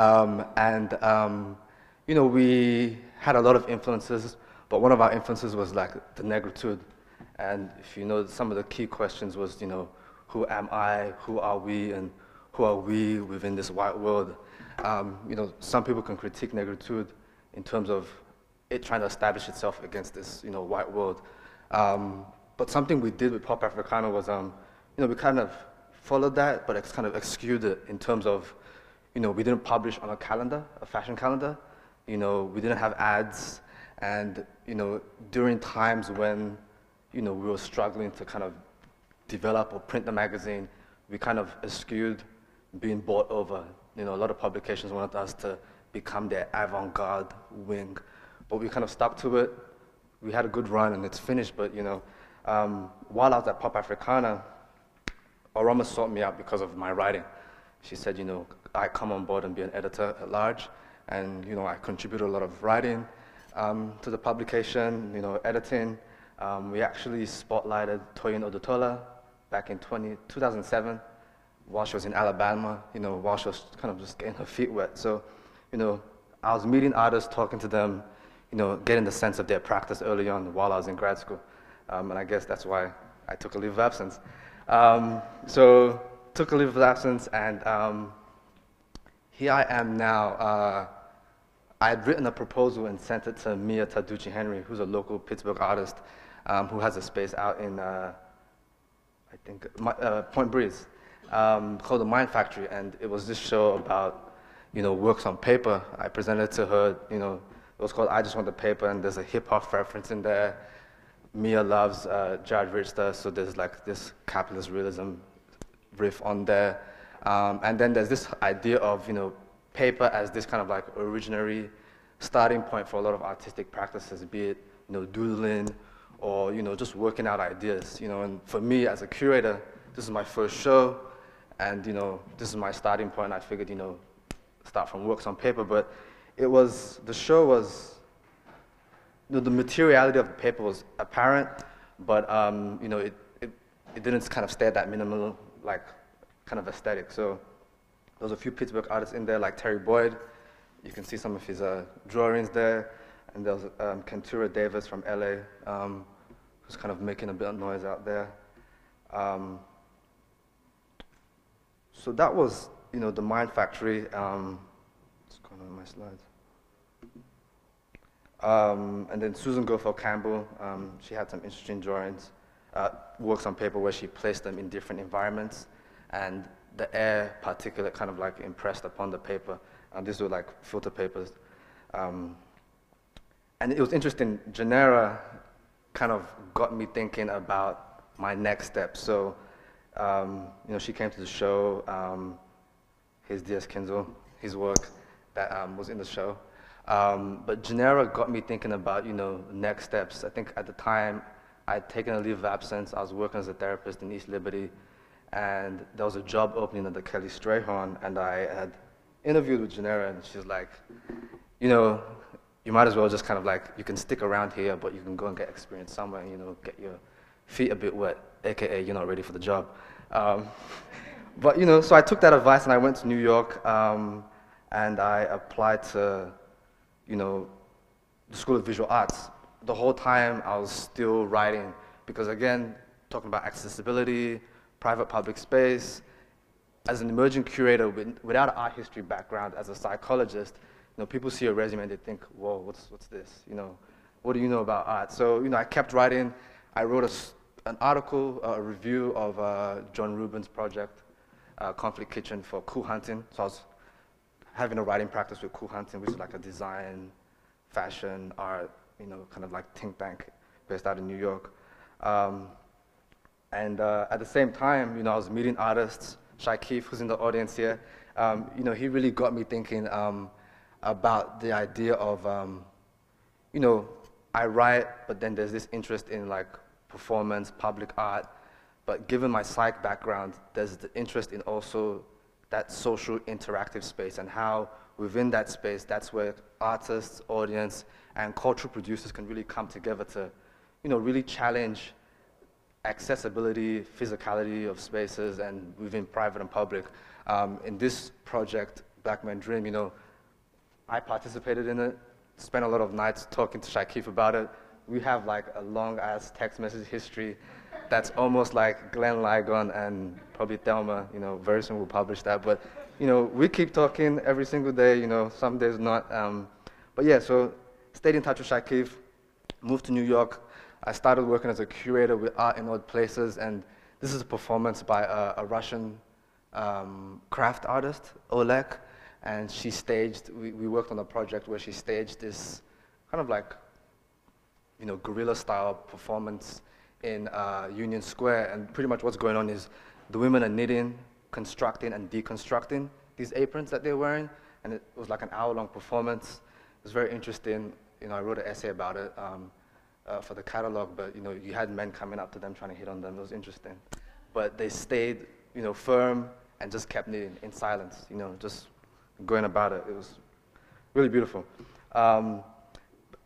We had a lot of influences, but one of our influences was like the negritude. And if you know, some of the key questions was, who am I, who are we, and who are we within this white world? Some people can critique negritude in terms of it trying to establish itself against this, white world. But something we did with Pop Africana was, we kind of followed that, but it's kind of skewed it in terms of, we didn't publish on a calendar, a fashion calendar. We didn't have ads, and during times when, we were struggling to kind of develop or print the magazine, we kind of eschewed being bought over. A lot of publications wanted us to become their avant-garde wing, but we kind of stuck to it. We had a good run, and it's finished. But while I was at Pop Africana, Aroma sought me out because of my writing. She said, I come on board and be an editor at large, and I contributed a lot of writing. to the publication, editing. We actually spotlighted Toyin Odutola back in 2007 while she was in Alabama, while she was kind of just getting her feet wet. So, I was meeting artists, talking to them, getting the sense of their practice early on while I was in grad school. And I guess that's why I took a leave of absence. So took a leave of absence, and here I am now. I had written a proposal and sent it to Mia Taducci Henry, who's a local Pittsburgh artist who has a space out in, I think, Point Breeze, called The Mind Factory. And it was this show about, works on paper. I presented it to her, it was called I Just Want the Paper, and there's a hip-hop reference in there. Mia loves Jared Richter, so there's like this capitalist realism riff on there. And then there's this idea of, paper as this kind of like originary starting point for a lot of artistic practices, be it, doodling or, just working out ideas, and for me as a curator, this is my first show, and, this is my starting point. I figured, start from works on paper, but the show was, the materiality of the paper was apparent, but, it didn't kind of stay at that minimal, like, kind of aesthetic. So there was a few Pittsburgh artists in there, like Terry Boyd. You can see some of his drawings there. And there was Kentura Davis from LA, who's kind of making a bit of noise out there. So that was, the Mind Factory. What's going on in my slides? And then Susan Gofel Campbell, she had some interesting drawings, works on paper where she placed them in different environments, and the air particulate kind of like impressed upon the paper. These were like filter papers. And it was interesting, Janera kind of got me thinking about my next step. So, she came to the show, his D.S. Kinzel, his work that was in the show. But Janera got me thinking about, next steps. I think at the time, I'd taken a leave of absence. I was working as a therapist in East Liberty, and there was a job opening at the Kelly Strayhorn, and I had interviewed with Janera, and she's like, you might as well just kind of like, you can stick around here, but you can go and get experience somewhere, get your feet a bit wet, AKA you're not ready for the job. But, so I took that advice, and I went to New York, and I applied to, the School of Visual Arts. The whole time I was still writing, because again, talking about accessibility, private public space, as an emerging curator without an art history background, as a psychologist, people see a resume and they think, whoa, what's this? What do you know about art? So, I kept writing. I wrote an article, a review of John Rubin's project, Conflict Kitchen, for Cool Hunting. So I was having a writing practice with Cool Hunting, which is like a design, fashion, art, kind of like think tank based out in New York. And at the same time, I was meeting artists. Shai Keefe, who's in the audience here, he really got me thinking about the idea of, I write, but then there's this interest in like performance, public art. But given my psych background, there's the interest in also that social interactive space, and how within that space, that's where artists, audience, and cultural producers can really come together to, really challenge accessibility, physicality of spaces, and within private and public. In this project, Black Man Dream, I participated in it, spent a lot of nights talking to Shai Keefe about it. We have like a long-ass text message history that's almost like Glenn Ligon and probably Thelma, very soon we'll publish that. But, we keep talking every single day, some days not. But yeah, so stayed in touch with Shai Keefe, moved to New York. I started working as a curator with Art in Odd Places, and this is a performance by a Russian craft artist, Oleg, and she staged, we worked on a project where she staged this kind of like, guerrilla-style performance in Union Square, and pretty much what's going on is the women are knitting, constructing, and deconstructing these aprons that they're wearing, and it was like an hour-long performance. It was very interesting. I wrote an essay about it for the catalog, but you had men coming up to them trying to hit on them. It was interesting, but they stayed, firm and just kept knitting in silence. Just going about it. It was really beautiful.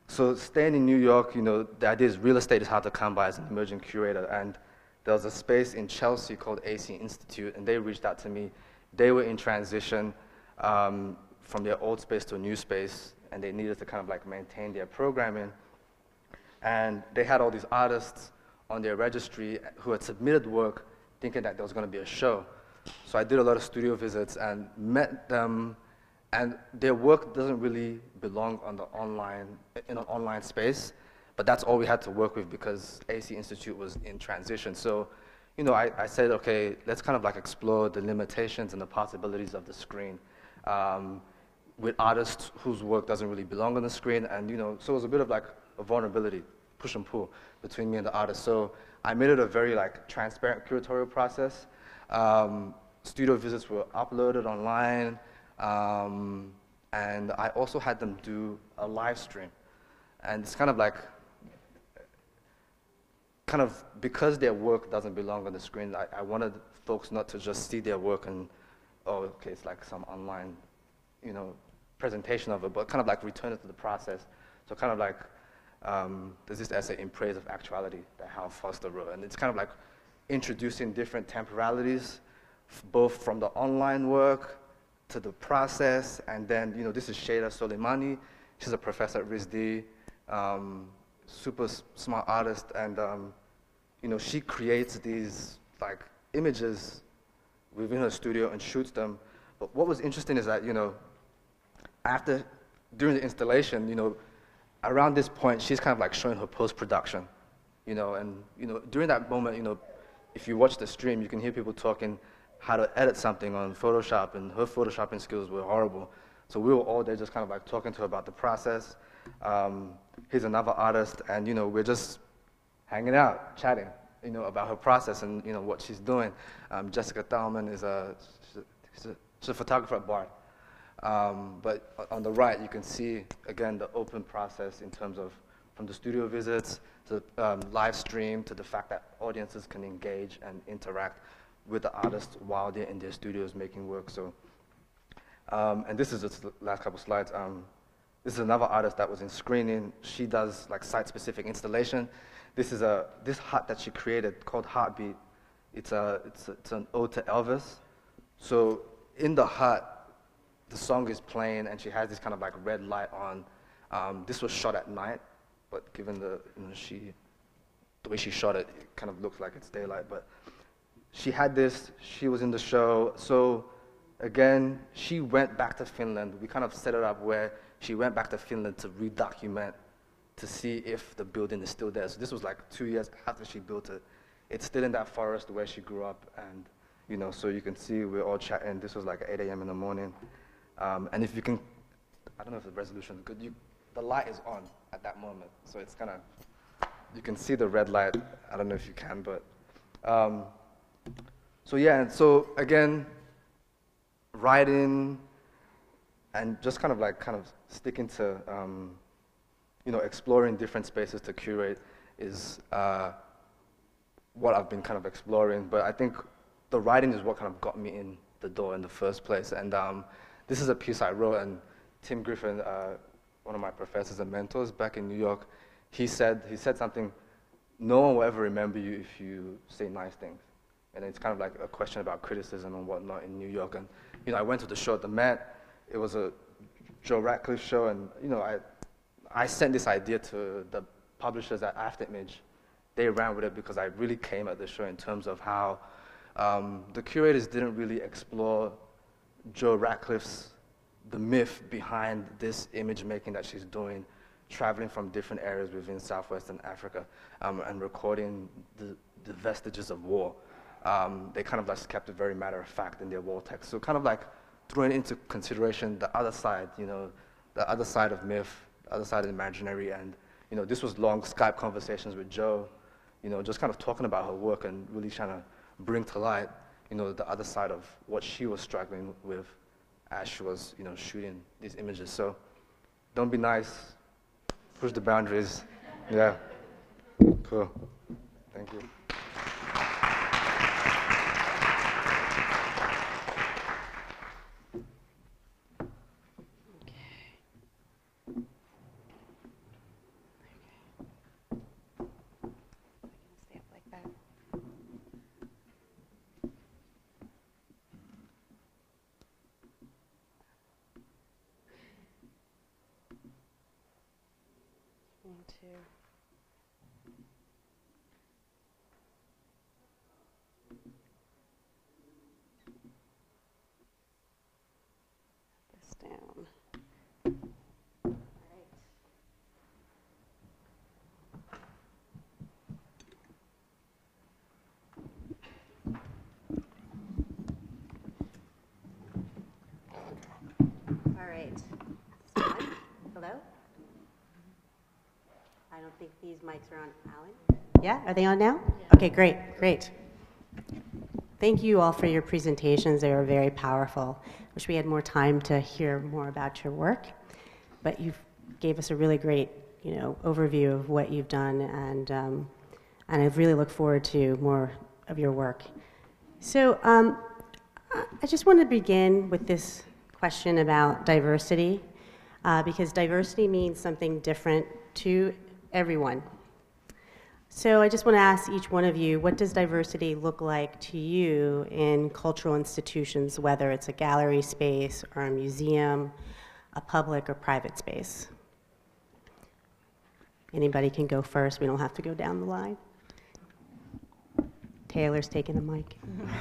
So staying in New York, the idea is real estate is hard to come by as an emerging curator. And there was a space in Chelsea called AC Institute, and they reached out to me. They were in transition from their old space to a new space, and they needed to kind of like maintain their programming. And they had all these artists on their registry who had submitted work thinking that there was going to be a show. So I did a lot of studio visits and met them, and their work doesn't really belong on in an online space, but that's all we had to work with because AC Institute was in transition. So, I said, okay, let's kind of like explore the limitations and the possibilities of the screen with artists whose work doesn't really belong on the screen, and so it was a bit of like a vulnerability, push and pull between me and the artist. So I made it a very like transparent curatorial process. Studio visits were uploaded online, and I also had them do a live stream. And it's kind of because their work doesn't belong on the screen, I wanted folks not to just see their work and, oh, okay, it's like some online, presentation of it, but kind of like return it to the process. So kind of like, there's this essay in praise of actuality that Hal Foster wrote, and it's kind of like introducing different temporalities, both from the online work to the process, and then, this is Shada Soleimani. She's a professor at RISD, super smart artist, and, she creates these, like, images within her studio and shoots them. But what was interesting is that, during the installation, around this point, she's kind of like showing her post-production, and, during that moment, if you watch the stream, you can hear people talking how to edit something on Photoshop, and her Photoshopping skills were horrible. So we were all there just kind of like talking to her about the process. Here's another artist, and, we're just hanging out, chatting, about her process and, what she's doing. Jessica Thalman is she's a photographer at Bard. But on the right, you can see, again, the open process in terms of from the studio visits to live stream to the fact that audiences can engage and interact with the artists while they're in their studios making work. So, and this is just the last couple slides. This is another artist that was in screening. She does like site-specific installation. This is this hut that she created called Heartbeat. It's an ode to Elvis. So in the hut, the song is playing, and she has this kind of like red light on. This was shot at night, but given the way she shot it, it kind of looks like it's daylight. But she had this. She was in the show. So again, she went back to Finland. We kind of set it up where she went back to Finland to redocument, to see if the building is still there. So this was like 2 years after she built it. It's still in that forest where she grew up, and so you can see we're all chatting. This was like 8 a.m. in the morning. And if you can, I don't know if the resolution is good. The light is on at that moment, so it's kind of, you can see the red light. I don't know if you can, but so yeah. And so again, writing and just kind of sticking to exploring different spaces to curate is what I've been kind of exploring. But I think the writing is what kind of got me in the door in the first place. And this is a piece I wrote, and Tim Griffin, one of my professors and mentors back in New York, he said something, no one will ever remember you if you say nice things. And it's kind of like a question about criticism and whatnot in New York. And, I went to the show at the Met. It was a Joe Ratcliffe show, and, I sent this idea to the publishers at Afterimage. They ran with it because I really came at the show in terms of how the curators didn't really explore Joe Ratcliffe's, the myth behind this image making that she's doing, traveling from different areas within Southwestern Africa and recording the vestiges of war. They kind of just kept it very matter of fact in their wall text. So kind of like throwing into consideration the other side, the other side of myth, the other side of imaginary. And, this was long Skype conversations with Joe, just kind of talking about her work and really trying to bring to light, the other side of what she was struggling with as she was, shooting these images. So don't be nice, push the boundaries. Yeah, cool, thank you. to. This down. All right. Hello? I don't think these mics are on. Alan? Yeah, are they on now? Yeah. Okay, great, great. Thank you all for your presentations. They were very powerful. Wish we had more time to hear more about your work, but you gave us a really great, overview of what you've done, and I really look forward to more of your work. So I just want to begin with this question about diversity, because diversity means something different to everyone. So I just want to ask each one of you, what does diversity look like to you in cultural institutions, whether it's a gallery space or a museum, a public or private space? Anybody can go first. We don't have to go down the line. Taylor's taking the mic.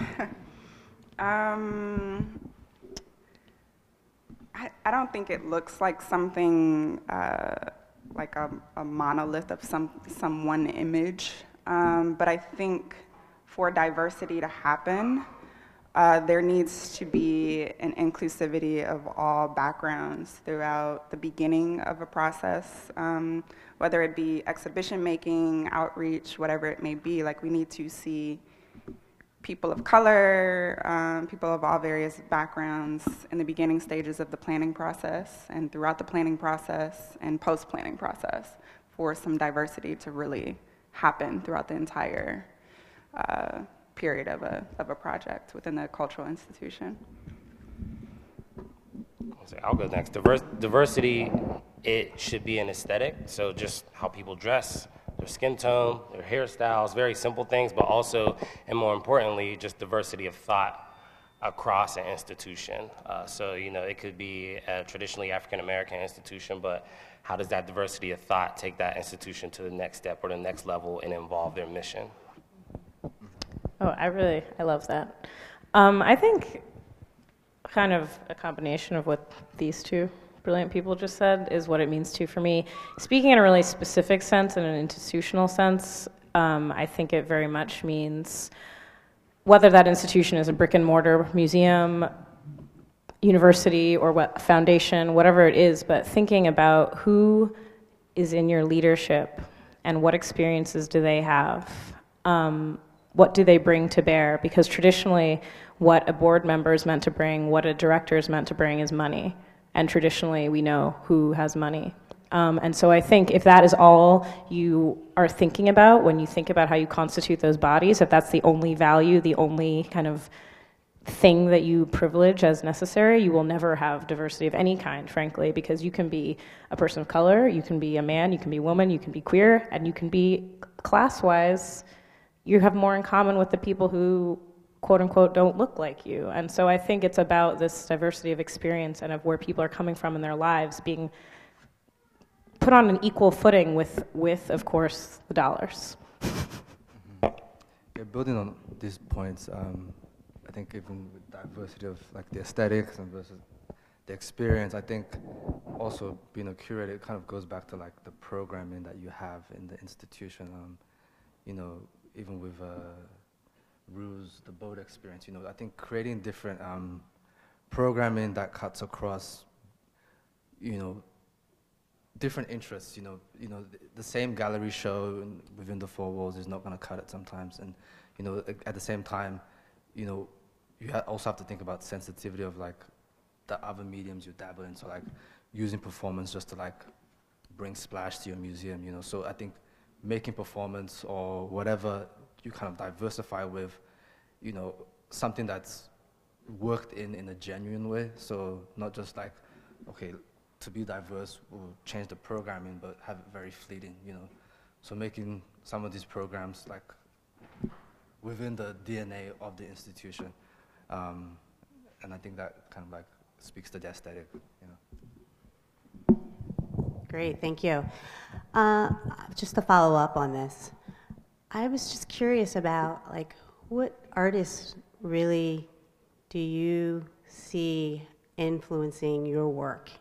I don't think it looks like something like a monolith of some one image, but I think for diversity to happen, there needs to be an inclusivity of all backgrounds throughout the beginning of a process, whether it be exhibition making, outreach, whatever it may be. Like, we need to see people of color, people of all various backgrounds in the beginning stages of the planning process and throughout the planning process and post-planning process for some diversity to really happen throughout the entire period of a project within the cultural institution. I'll go next. Diversity, it should be an aesthetic, so just how people dress, their skin tone, their hairstyles, very simple things, but also, and more importantly, just diversity of thought across an institution. So, it could be a traditionally African-American institution, but how does that diversity of thought take that institution to the next step or the next level and involve their mission? Oh, I love that. I think kind of a combination of what these two brilliant people just said is what it means to for me. Speaking in a really specific sense, in an institutional sense, I think it very much means whether that institution is a brick and mortar museum, university, or what foundation, whatever it is, but thinking about who is in your leadership and what experiences do they have. What do they bring to bear? Because traditionally, what a board member is meant to bring, what a director is meant to bring is money. And traditionally, we know who has money. And so I think if that is all you are thinking about when you think about how you constitute those bodies, if that's the only value, the only kind of thing that you privilege as necessary, you will never have diversity of any kind, frankly, because you can be a person of color, you can be a man, you can be a woman, you can be queer, and you can be class-wise, you have more in common with the people who, quote unquote, don't look like you. And so I think it's about this diversity of experience and of where people are coming from in their lives being put on an equal footing with of course, the dollars. Yeah, building on these points, I think even with diversity of like the aesthetics and versus the experience, I think also being a curator, it kind of goes back to like the programming that you have in the institution. Even with Ruse, the boat experience, I think creating different programming that cuts across, different interests, the same gallery show within the four walls is not going to cut it sometimes. And, at the same time, you also have to think about sensitivity of like the other mediums you dabble in. So like using performance just to like bring splash to your museum, So I think making performance or whatever you kind of diversify with, something that's worked in a genuine way. So not just like, okay, to be diverse, we'll change the programming, but have it very fleeting, So making some of these programs like within the DNA of the institution. And I think that kind of like speaks to the aesthetic, Great, thank you. Just to follow up on this, I was just curious about, like, what artists really do you see influencing your work?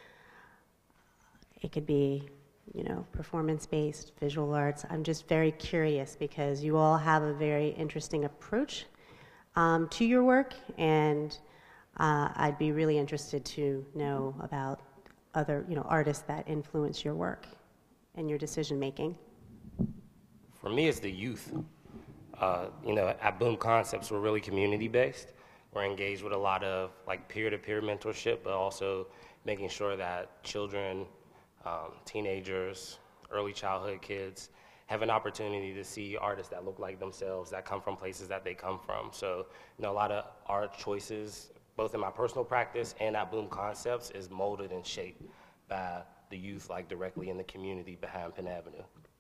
It could be, you know, performance-based, visual arts. I'm just very curious because you all have a very interesting approach to your work, and I'd be really interested to know about other, you know, artists that influence your work and your decision making. For me, it's the youth. You know, at Boom Concepts, we're really community-based. We're engaged with a lot of like peer-to-peer mentorship, but also making sure that children, teenagers, early childhood kids have an opportunity to see artists that look like themselves, that come from places that they come from. So, you know, a lot of art choices, both in my personal practice and at Boom Concepts, is molded and shaped by the youth, like directly in the community behind Penn Avenue.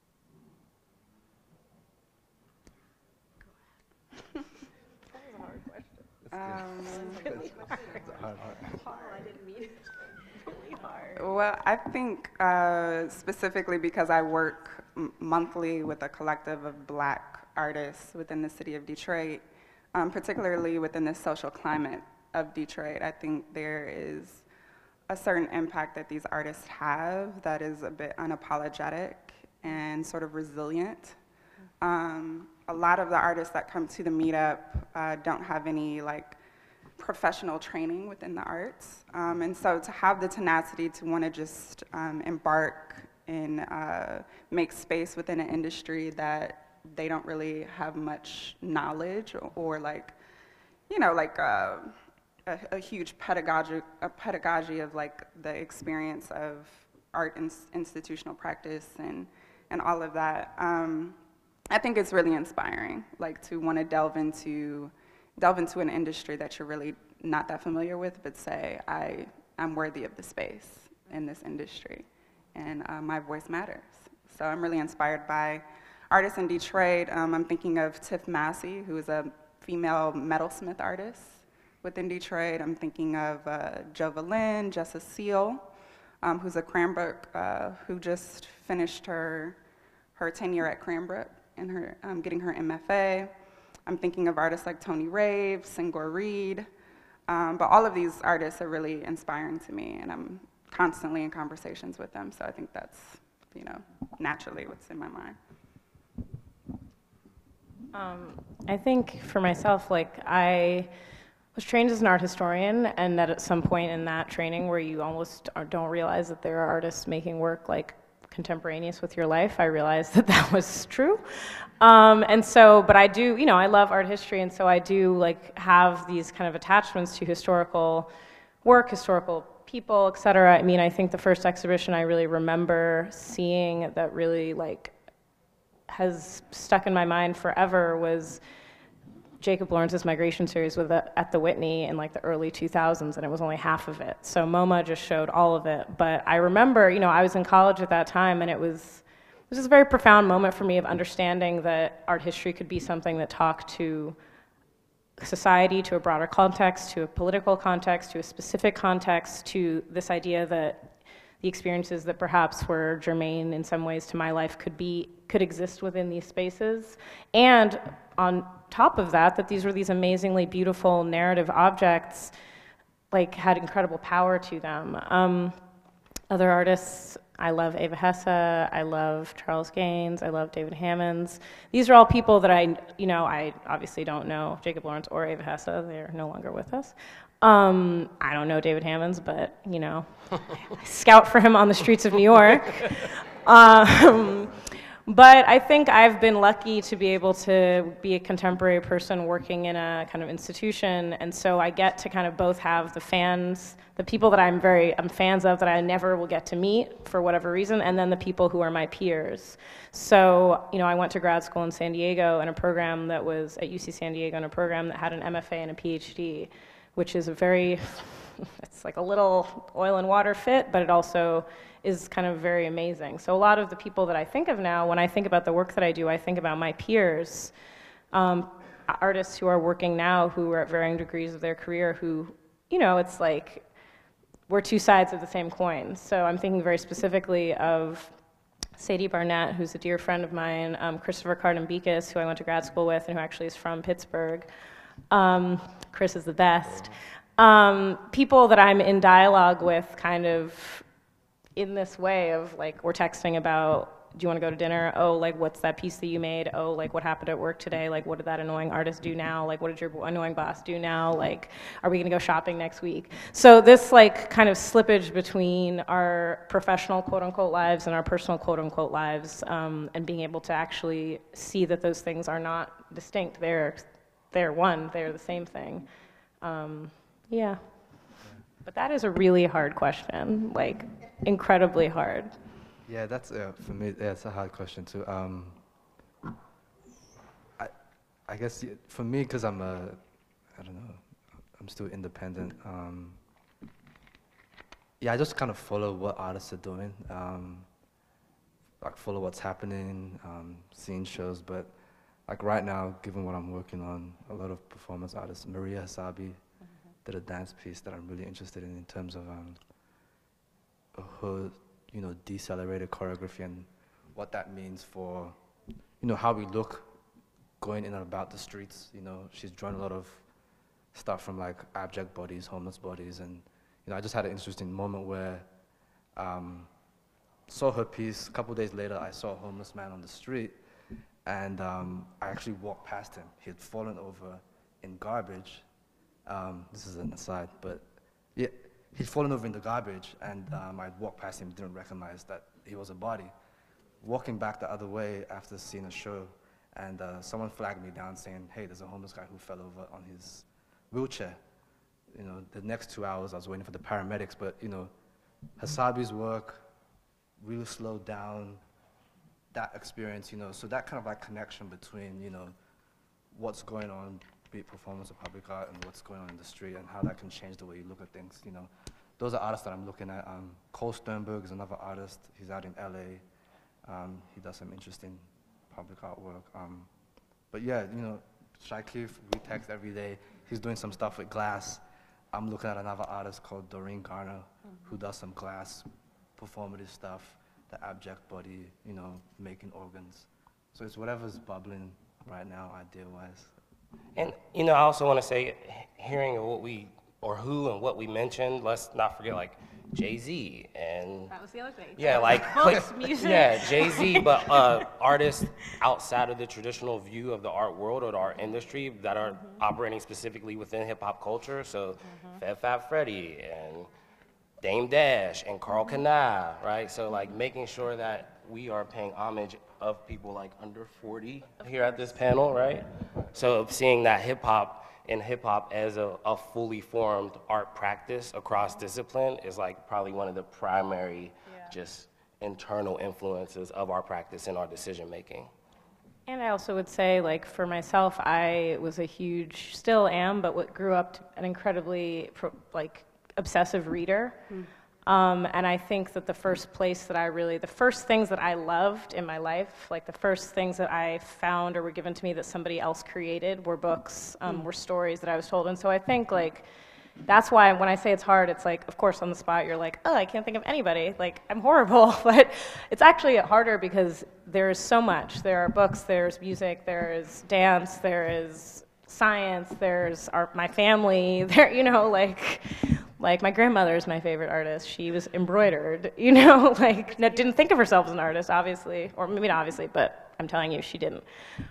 Well, I think specifically because I work monthly with a collective of Black artists within the city of Detroit, particularly within the social climate of Detroit, I think there is a certain impact that these artists have that is a bit unapologetic and sort of resilient. A lot of the artists that come to the meetup don't have any like professional training within the arts. And so to have the tenacity to want to just embark and make space within an industry that they don't really have much knowledge or like, you know, like a huge pedagogy of like the experience of art institutional practice and all of that. I think it's really inspiring, like to want to delve into an industry that you're really not that familiar with, but say, I'm worthy of the space in this industry, and my voice matters. So I'm really inspired by artists in Detroit. I'm thinking of Tiff Massey, who is a female metalsmith artist within Detroit. I'm thinking of Jova Lynn, Jessa Seal, who's a Cranbrook, who just finished her tenure at Cranbrook and her getting her MFA. I'm thinking of artists like Tony Rave, Singor Reed, but all of these artists are really inspiring to me, and I'm constantly in conversations with them, so I think that's, you know, naturally what's in my mind. I think for myself, like, I was trained as an art historian, and that at some point in that training where you almost don't realize that there are artists making work like contemporaneous with your life, I realized that that was true. And so, but I do, you know, I love art history, and so I do like have these kind of attachments to historical work, historical people, et cetera. I mean, I think the first exhibition I really remember seeing that really like has stuck in my mind forever was Jacob Lawrence's migration series at the Whitney in like the early 2000s, and it was only half of it. So MoMA just showed all of it. But I remember, you know, I was in college at that time, and it was just a very profound moment for me of understanding that art history could be something that talked to society, to a broader context, to a political context, to a specific context, to this idea that the experiences that perhaps were germane in some ways to my life could exist within these spaces. And on top of that, that these were these amazingly beautiful narrative objects, like had incredible power to them. Other artists, I love Ava Hesse, I love Charles Gaines, I love David Hammonds. These are all people that I obviously don't know Jacob Lawrence or Ava Hesse, they're no longer with us. I don't know David Hammonds, but, you know, I scout for him on the streets of New York. But I think I've been lucky to be able to be a contemporary person working in a kind of institution, and so I get to kind of both have the fans, the people that I'm fans of that I never will get to meet for whatever reason, and then the people who are my peers. So, you know, I went to grad school in San Diego in a program that was at UC San Diego in a program that had an MFA and a PhD, which is it's like a little oil and water fit, but it also is kind of very amazing. So a lot of the people that I think of now, when I think about the work that I do, I think about my peers, artists who are working now who are at varying degrees of their career who, you know, it's like we're two sides of the same coin. So I'm thinking very specifically of Sadie Barnett, who's a dear friend of mine, Christopher Carden-Beekis, who I went to grad school with and who actually is from Pittsburgh. Chris is the best. People that I'm in dialogue with kind of in this way of like, we're texting about, do you want to go to dinner? Oh, like, what's that piece that you made? Oh, like, what happened at work today? Like, what did that annoying artist do now? Like, what did your annoying boss do now? Like, are we going to go shopping next week? So this, like, kind of slippage between our professional, quote-unquote, lives and our personal, quote-unquote, lives, and being able to actually see that those things are not distinct. They're one. They're the same thing. Yeah. But that is a really hard question, like, incredibly hard. Yeah, that's for me. Yeah, it's a hard question too. I guess for me, because I don't know, I'm still independent. Yeah, I just kind of follow what artists are doing, like follow what's happening, seeing shows. But like right now, given what I'm working on, a lot of performance artists, Maria Hasabi did a dance piece that I'm really interested in terms of her, you know, decelerated choreography and what that means for, you know, how we look going in and about the streets. You know, she's drawn a lot of stuff from like abject bodies, homeless bodies, and you know, I just had an interesting moment where saw her piece. A couple days later, I saw a homeless man on the street, and I actually walked past him. He had fallen over in garbage. This is an aside, but yeah, he'd fallen over in the garbage, and I'd walked past him, didn't recognize that he was a body. Walking back the other way after seeing a show, and someone flagged me down saying, hey, there's a homeless guy who fell over on his wheelchair. You know, the next 2 hours I was waiting for the paramedics, but you know, Hasabi's work really slowed down that experience, you know, so that kind of like connection between, you know, what's going on, be it performance or public art, and what's going on in the street, and how that can change the way you look at things, you know. Those are artists that I'm looking at. Cole Sternberg is another artist. He's out in LA. He does some interesting public art work. But yeah, you know, Shaikif, we text every day. He's doing some stuff with glass. I'm looking at another artist called Doreen Garner, who does some glass performative stuff, the abject body, you know, making organs. So it's whatever's bubbling right now, idea-wise. And, you know, I also want to say, hearing what we, or who and what we mentioned, let's not forget, like, Jay-Z and... That was the other thing. Yeah, like... Books, music. Yeah, Jay-Z, but artists outside of the traditional view of the art world or the art industry that are operating specifically within hip-hop culture. So Fab Freddy and Dame Dash and Carl Kanai, right? So, like, making sure that we are paying homage of people like under 40 here at this panel, right? So seeing that hip-hop as a fully formed art practice across discipline is like probably one of the primary just internal influences of our practice and our decision making. And I also would say, like, for myself, I was a huge, still am, but what grew up an incredibly like obsessive reader. And I think that the first things that I loved in my life, like the first things that I found or were given to me that somebody else created were books, were stories that I was told. And so I think, like, that's why when I say it's hard, it's like, of course, on the spot, you're like, oh, I can't think of anybody. Like, I'm horrible. But it's actually harder because there is so much. There are books, there's music, there is dance, there is science, there's my family, there, you know, like my grandmother is my favorite artist. She was embroidered, you know, like didn't think of herself as an artist, obviously, or maybe not obviously, but I'm telling you, she didn't.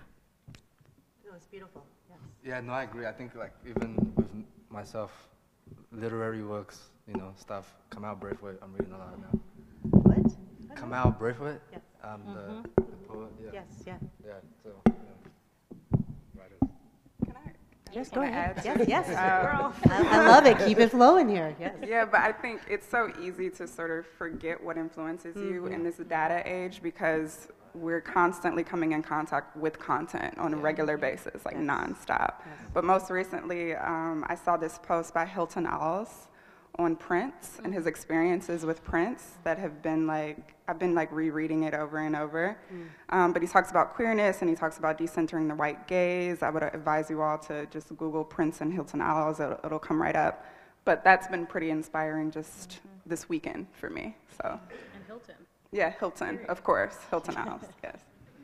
No, it's beautiful. Yes. Yeah, no, I agree. I think like even with myself, literary works, you know, stuff. Kamau Braithwaite, I'm reading a lot now. What? Kamau Braithwaite, Yes. the poet. Yeah. Yes, yeah. Yeah. So, you know, writers. Yes, go ahead. add Yes, yes. I love it. Keep it flowing here. Yes. Yeah, but I think it's so easy to sort of forget what influences you in this data age because we're constantly coming in contact with content on a regular basis, like nonstop. Yes. But most recently, I saw this post by Hilton Als on Prince and his experiences with Prince that have been like, I've been like rereading it over and over. But he talks about queerness and he talks about decentering the white gaze. I would advise you all to just Google Prince and Hilton Als, it'll come right up. But that's been pretty inspiring just this weekend for me. So. And Hilton. Yeah, Hilton, of course. Hilton House, yes.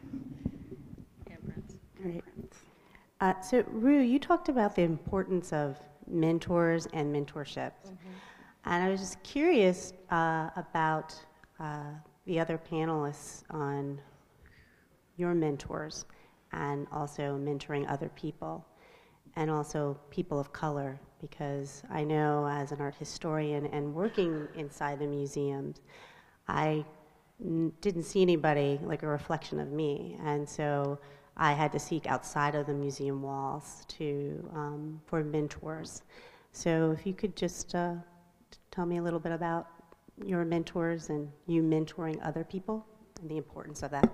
Great. So, Rue, you talked about the importance of mentors and mentorships. And I was just curious about the other panelists on your mentors and also mentoring other people and also people of color, because I know as an art historian and working inside the museums, I didn't see anybody like a reflection of me, and so I had to seek outside of the museum walls for mentors. So if you could just tell me a little bit about your mentors and you mentoring other people and the importance of that.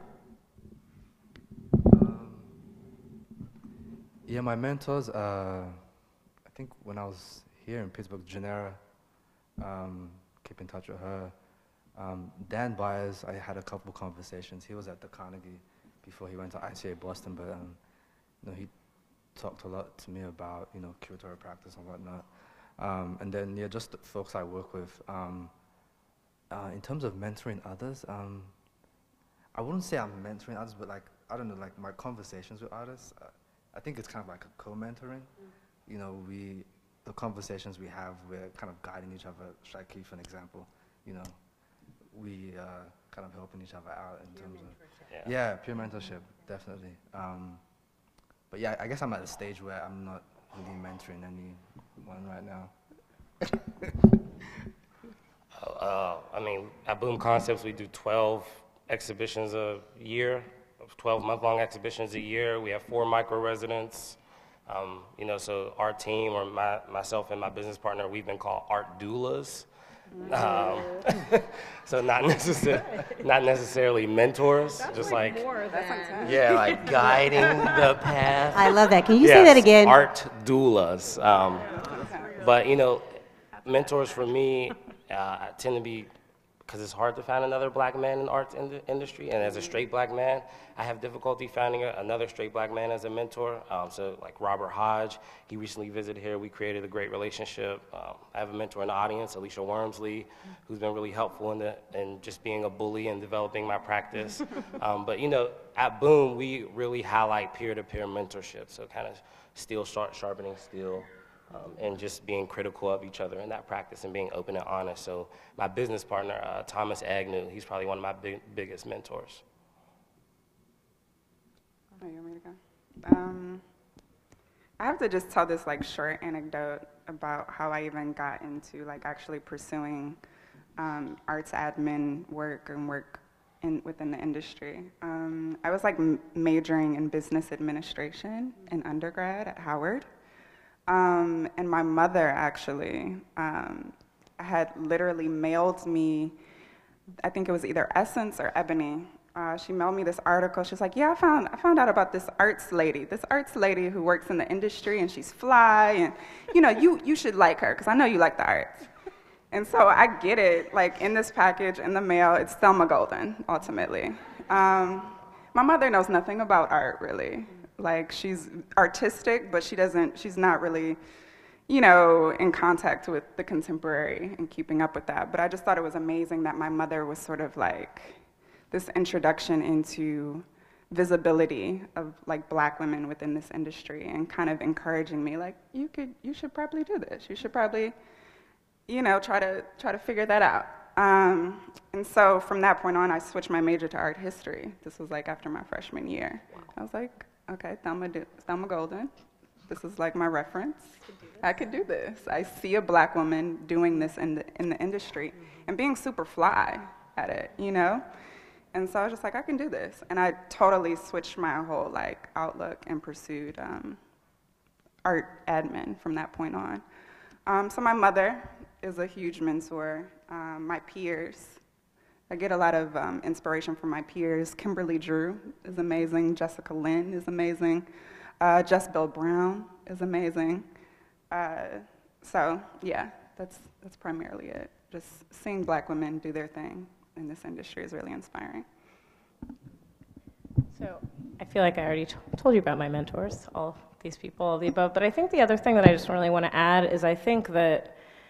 Yeah, my mentors, I think when I was here in Pittsburgh, Janera, keep in touch with her. Dan Byers, I had a couple conversations. He was at the Carnegie before he went to ICA Boston, but he talked a lot to me about curatorial practice and whatnot. And then just the folks I work with. In terms of mentoring others, I wouldn't say I'm mentoring others, but I don't know, my conversations with artists, I think it's kind of like a co-mentoring. The conversations we have, we're kind of guiding each other. Should I keep an example? We kind of helping each other out in terms of peer mentorship, definitely. But yeah, I guess I'm at a stage where I'm not really mentoring anyone right now. At Boom Concepts, we do 12 exhibitions a year, 12-month-long exhibitions a year. We have 4 micro-residents. So our team, or myself and my business partner, we've been called art doulas. So not necessarily mentors, that's just like guiding the path. I love that. Can you say that again? Art doulas. But mentors for me tend to be, because it's hard to find another black man in the arts industry, and as a straight black man, I have difficulty finding another straight black man as a mentor. So like Robert Hodge, he recently visited here. We created a great relationship. I have a mentor in the audience, Alicia Wormsley, who's been really helpful in just being a bully and developing my practice. But at Boom, we really highlight peer-to-peer mentorship. So kind of steel sharpening steel. And just being critical of each other in that practice and being open and honest. So my business partner, Thomas Agnew, he's probably one of my biggest mentors. Oh, you want me to go? I have to just tell this short anecdote about how I even got into actually pursuing arts admin work and work within the industry. I was majoring in business administration in undergrad at Howard. And my mother actually had literally mailed me, I think it was either Essence or Ebony. She mailed me this article. She's like, yeah, I found out about this arts lady who works in the industry, and she's fly, and you should like her, because I know you like the arts. And so I get it, in this package, in the mail, it's Thelma Golden, ultimately. My mother knows nothing about art, really. She's artistic, but she's not really, in contact with the contemporary and keeping up with that. But I just thought it was amazing that my mother was sort of this introduction into visibility of black women within this industry, and kind of encouraging me, you should probably do this. You should probably, try to figure that out. And so from that point on, I switched my major to art history. This was after my freshman year. I was like, okay, Thelma Golden, this is my reference. I could do this. I see a black woman doing this in the industry and being super fly at it, And so I was just I can do this. And I totally switched my whole outlook and pursued art admin from that point on. So my mother is a huge mentor. My peers, I get a lot of inspiration from my peers. Kimberly Drew is amazing. Jessica Lynn is amazing. Jess Bill Brown is amazing. So yeah, that's primarily it. Just seeing black women do their thing in this industry is really inspiring. So I feel like I already told you about my mentors, all these people, all the above. But I think the other thing that I just really want to add is I think that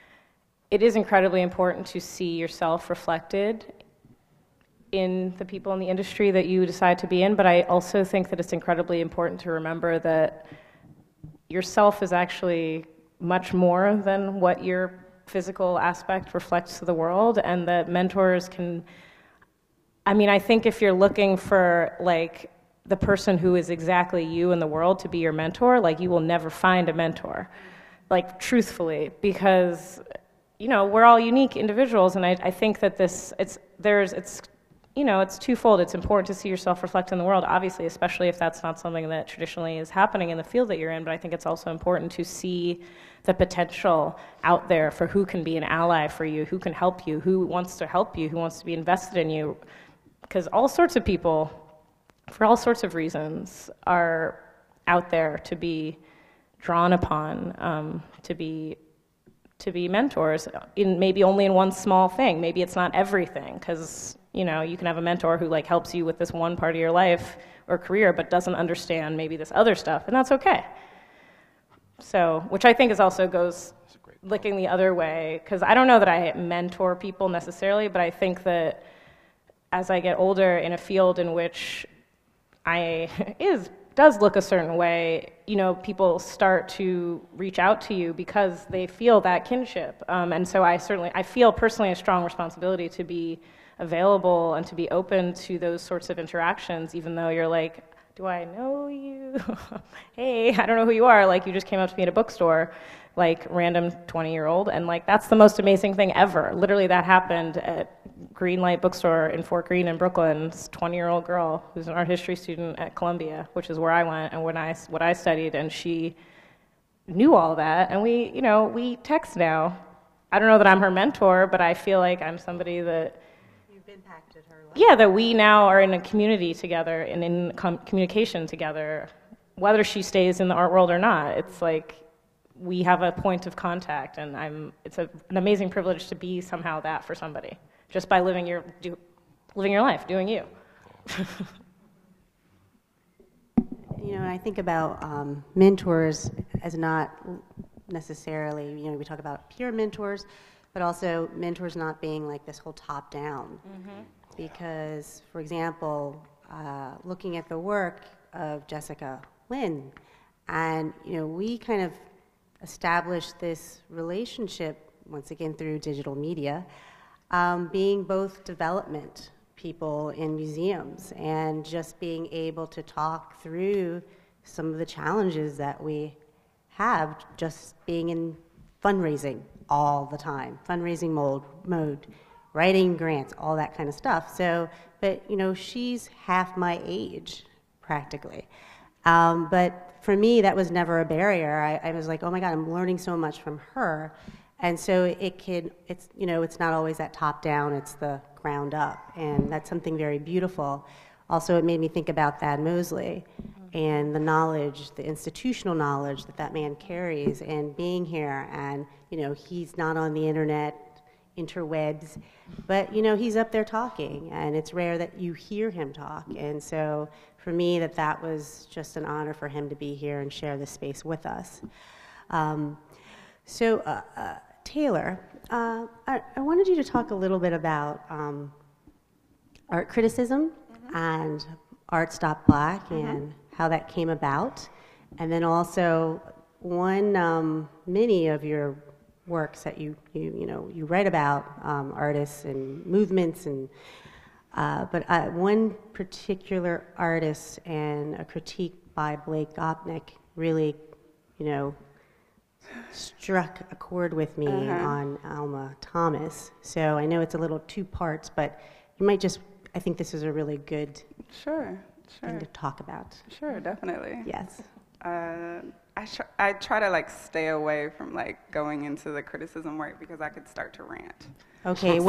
it is incredibly important to see yourself reflected in the people in the industry that you decide to be in, but I also think that it's incredibly important to remember that yourself is actually much more than what your physical aspect reflects to the world, and that mentors can, I mean, I think if you're looking for like the person who is exactly you in the world to be your mentor, like you will never find a mentor, like truthfully, because you know, we're all unique individuals, and I think that it's twofold. It's important to see yourself reflect in the world, obviously, especially if that's not something that traditionally is happening in the field that you're in, but I think it's also important to see the potential out there for who can be an ally for you, who can help you, who wants to help you, who wants to be invested in you, because all sorts of people, for all sorts of reasons, are out there to be drawn upon, to be mentors, in maybe only in one small thing. Maybe it's not everything, because you know, you can have a mentor who like helps you with this one part of your life or career, but doesn't understand maybe this other stuff, and that's okay. So, which I think is also goes looking the other way, because I don't know that I mentor people necessarily, but I think that as I get older in a field in which does look a certain way, you know, people start to reach out to you because they feel that kinship. And so I feel personally a strong responsibility to be available and to be open to those sorts of interactions, even though you're like, do I know you? Hey, I don't know who you are. Like, you just came up to me at a bookstore, like, random 20-year-old, and like, that's the most amazing thing ever. Literally, that happened at Greenlight Bookstore in Fort Greene in Brooklyn. This 20-year-old girl who's an art history student at Columbia, which is where I went and what I studied, and she knew all that, and we text now. I don't know that I'm her mentor, but I feel like I'm somebody that Impacted her life. Yeah, that we now are in a community together and in communication together, whether she stays in the art world or not. It's like we have a point of contact, and it's an amazing privilege to be somehow that for somebody, just by living your life, doing you. You know, and I think about mentors as not necessarily, you know, we talk about peer mentors, but also mentors not being like this whole top-down. Mm-hmm. Because, for example, looking at the work of Jessica Lynn, and, you know, we kind of established this relationship, once again through digital media, being both development people in museums and just being able to talk through some of the challenges that we have just being in fundraising all the time, fundraising mode, writing grants, all that kind of stuff. So, but you know, she's half my age, practically. But for me, that was never a barrier. I was like, oh my God, I'm learning so much from her. And so it's you know, it's not always that top down, it's the ground up. And that's something very beautiful. Also, it made me think about Thad Mosley and the knowledge, the institutional knowledge that man carries, and being here. And, you know, he's not on the internet, interwebs, but, you know, he's up there talking, and it's rare that you hear him talk. And so for me, that was just an honor for him to be here and share this space with us. Taylor, I wanted you to talk a little bit about art criticism and Art Stop Black and how that came about, and then also many of your works that you write about artists and movements, and but one particular artist and a critique by Blake Gopnik really, you know, struck a chord with me on Alma Thomas. So I know it's a little two parts, but you might just, I think this is a really good thing to talk about. Sure, definitely. Yes. I try to like stay away from like going into the criticism work because I could start to rant. Okay,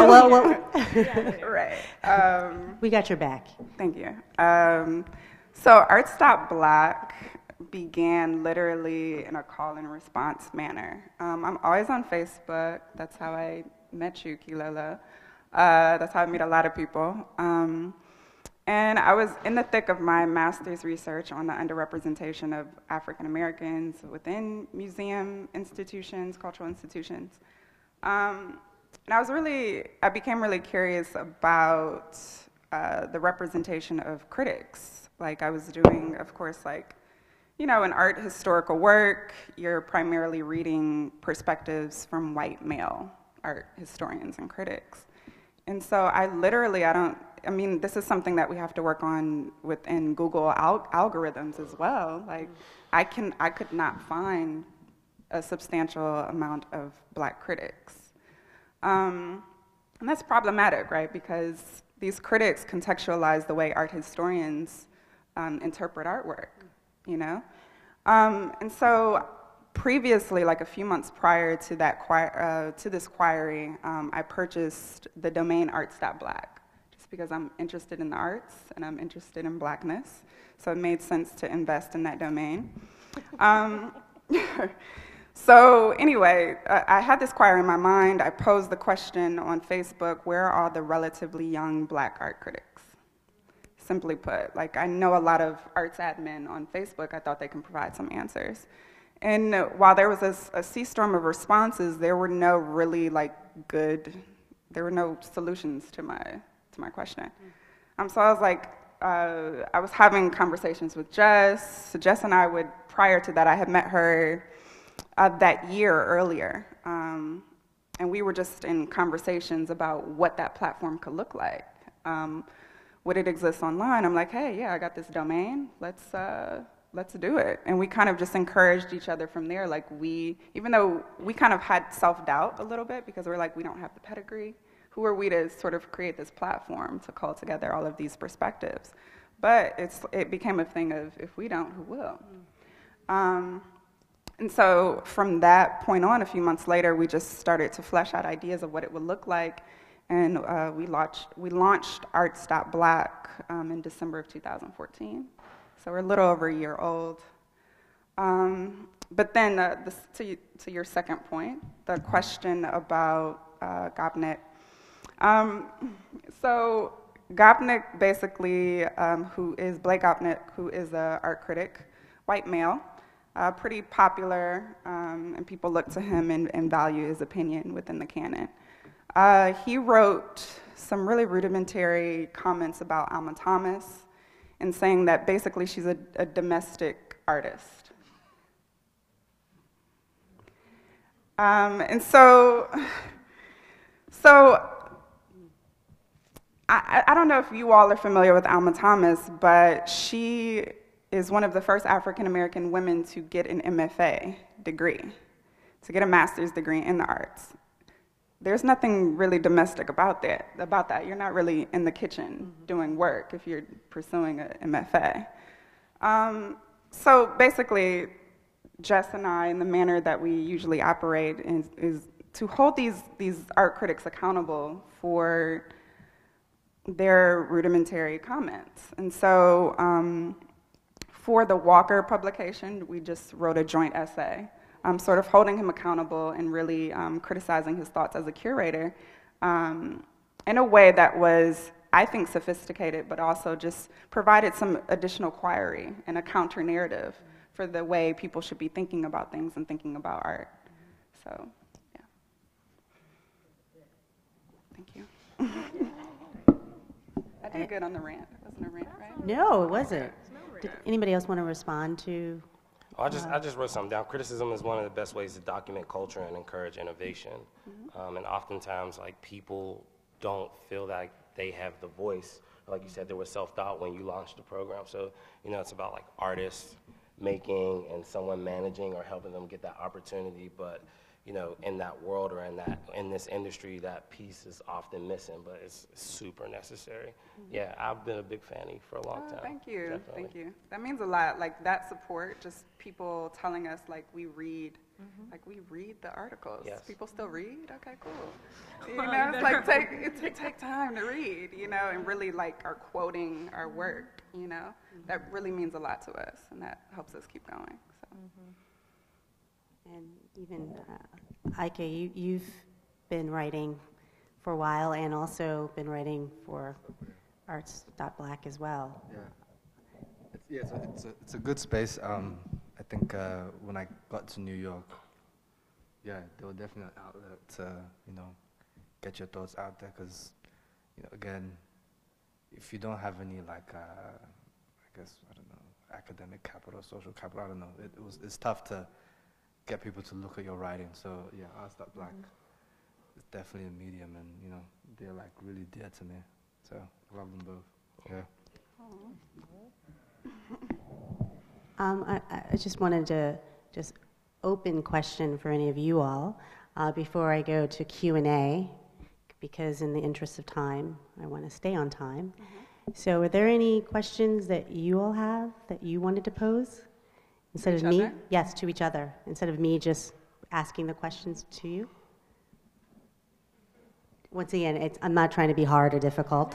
Right. We got your back. Thank you. So Art Stop Black began literally in a call and response manner. I'm always on Facebook. That's how I met you, Kilolo. That's how I meet a lot of people. And I was in the thick of my master's research on the underrepresentation of African Americans within museum institutions, cultural institutions. And I became really curious about the representation of critics. Like I was doing, of course, like, you know, in art historical work, you're primarily reading perspectives from white male art historians and critics. And so I mean, this is something that we have to work on within Google algorithms as well. Like, I could not find a substantial amount of Black critics. And that's problematic, right? Because these critics contextualize the way art historians interpret artwork, you know? And so previously, like a few months prior to that to this query, I purchased the domain arts.black, just because I'm interested in the arts and I'm interested in Blackness. So it made sense to invest in that domain. So anyway, I had this query in my mind. I posed the question on Facebook, where are the relatively young Black art critics? Simply put, like I know a lot of arts admin on Facebook, I thought they can provide some answers. And while there was a sea storm of responses, there were no really there were no solutions to my question. So I was like, I was having conversations with Jess. Jess and I prior to that, I had met her that year earlier. And we were just in conversations about what that platform could look like. Would it exist online? I'm like, hey, yeah, I got this domain. Let's do it. And we kind of just encouraged each other from there. Like even though we kind of had self-doubt a little bit because we're like, we don't have the pedigree. Who are we to sort of create this platform to call together all of these perspectives? But it became a thing of, if we don't, who will? And so from that point on, a few months later, we just started to flesh out ideas of what it would look like. And we launched Arts.Black in December of 2014. So we're a little over a year old. But then to your second point, the question about Gopnik. So Gopnik basically, Blake Gopnik, who is an art critic, white male, pretty popular, and people look to him and value his opinion within the canon. He wrote some really rudimentary comments about Alma Thomas and saying that basically she's a domestic artist. And so I don't know if you all are familiar with Alma Thomas, but she is one of the first African-American women to get an MFA degree, to get a master's degree in the arts. There's nothing really domestic about that. You're not really in the kitchen doing work if you're pursuing an MFA. So basically, Jess and I, in the manner that we usually operate, is to hold these art critics accountable for their rudimentary comments. And so for the Walker publication, we just wrote a joint essay, sort of holding him accountable and really criticizing his thoughts as a curator in a way that was, I think, sophisticated, but also just provided some additional query and a counter-narrative for the way people should be thinking about things and thinking about art. So, yeah. Thank you. I did good on the rant. It wasn't a rant, right? No, it wasn't. Did anybody else want to respond to? I just wrote something down. Criticism is one of the best ways to document culture and encourage innovation. And oftentimes, like, people don't feel like they have the voice. Like you said, there was self-doubt when you launched the program. So, you know, it's about like artists making and someone managing or helping them get that opportunity. But, you know, in that world or in this industry, that piece is often missing, but it's super necessary. Yeah, I've been a big fan of you for a long time. Thank you. Definitely. Thank you. That means a lot. Like that support, just people telling us like we read the articles. Yes. People still read? Okay, cool. You know, it's like take time to read, you know, and really like are quoting our work, you know. That really means a lot to us, and that helps us keep going. So. And even, Ike, you've been writing for a while and also been writing for Arts.Black as well. Yeah, it's a good space. I think when I got to New York, yeah, they were definitely an outlet to, get your thoughts out there. Because, again, if you don't have any like, I guess I don't know, academic capital, social capital, I don't know. It's tough to get people to look at your writing. So yeah, Art.Black is definitely a medium, and they're like really dear to me. So I love them both. Yeah. I just wanted to open question for any of you all before I go to Q&A, because in the interest of time, I want to stay on time. So are there any questions that you all have that you wanted to pose? Instead of me? Yes, to each other. Instead of me just asking the questions to you. Once again, I'm not trying to be hard or difficult.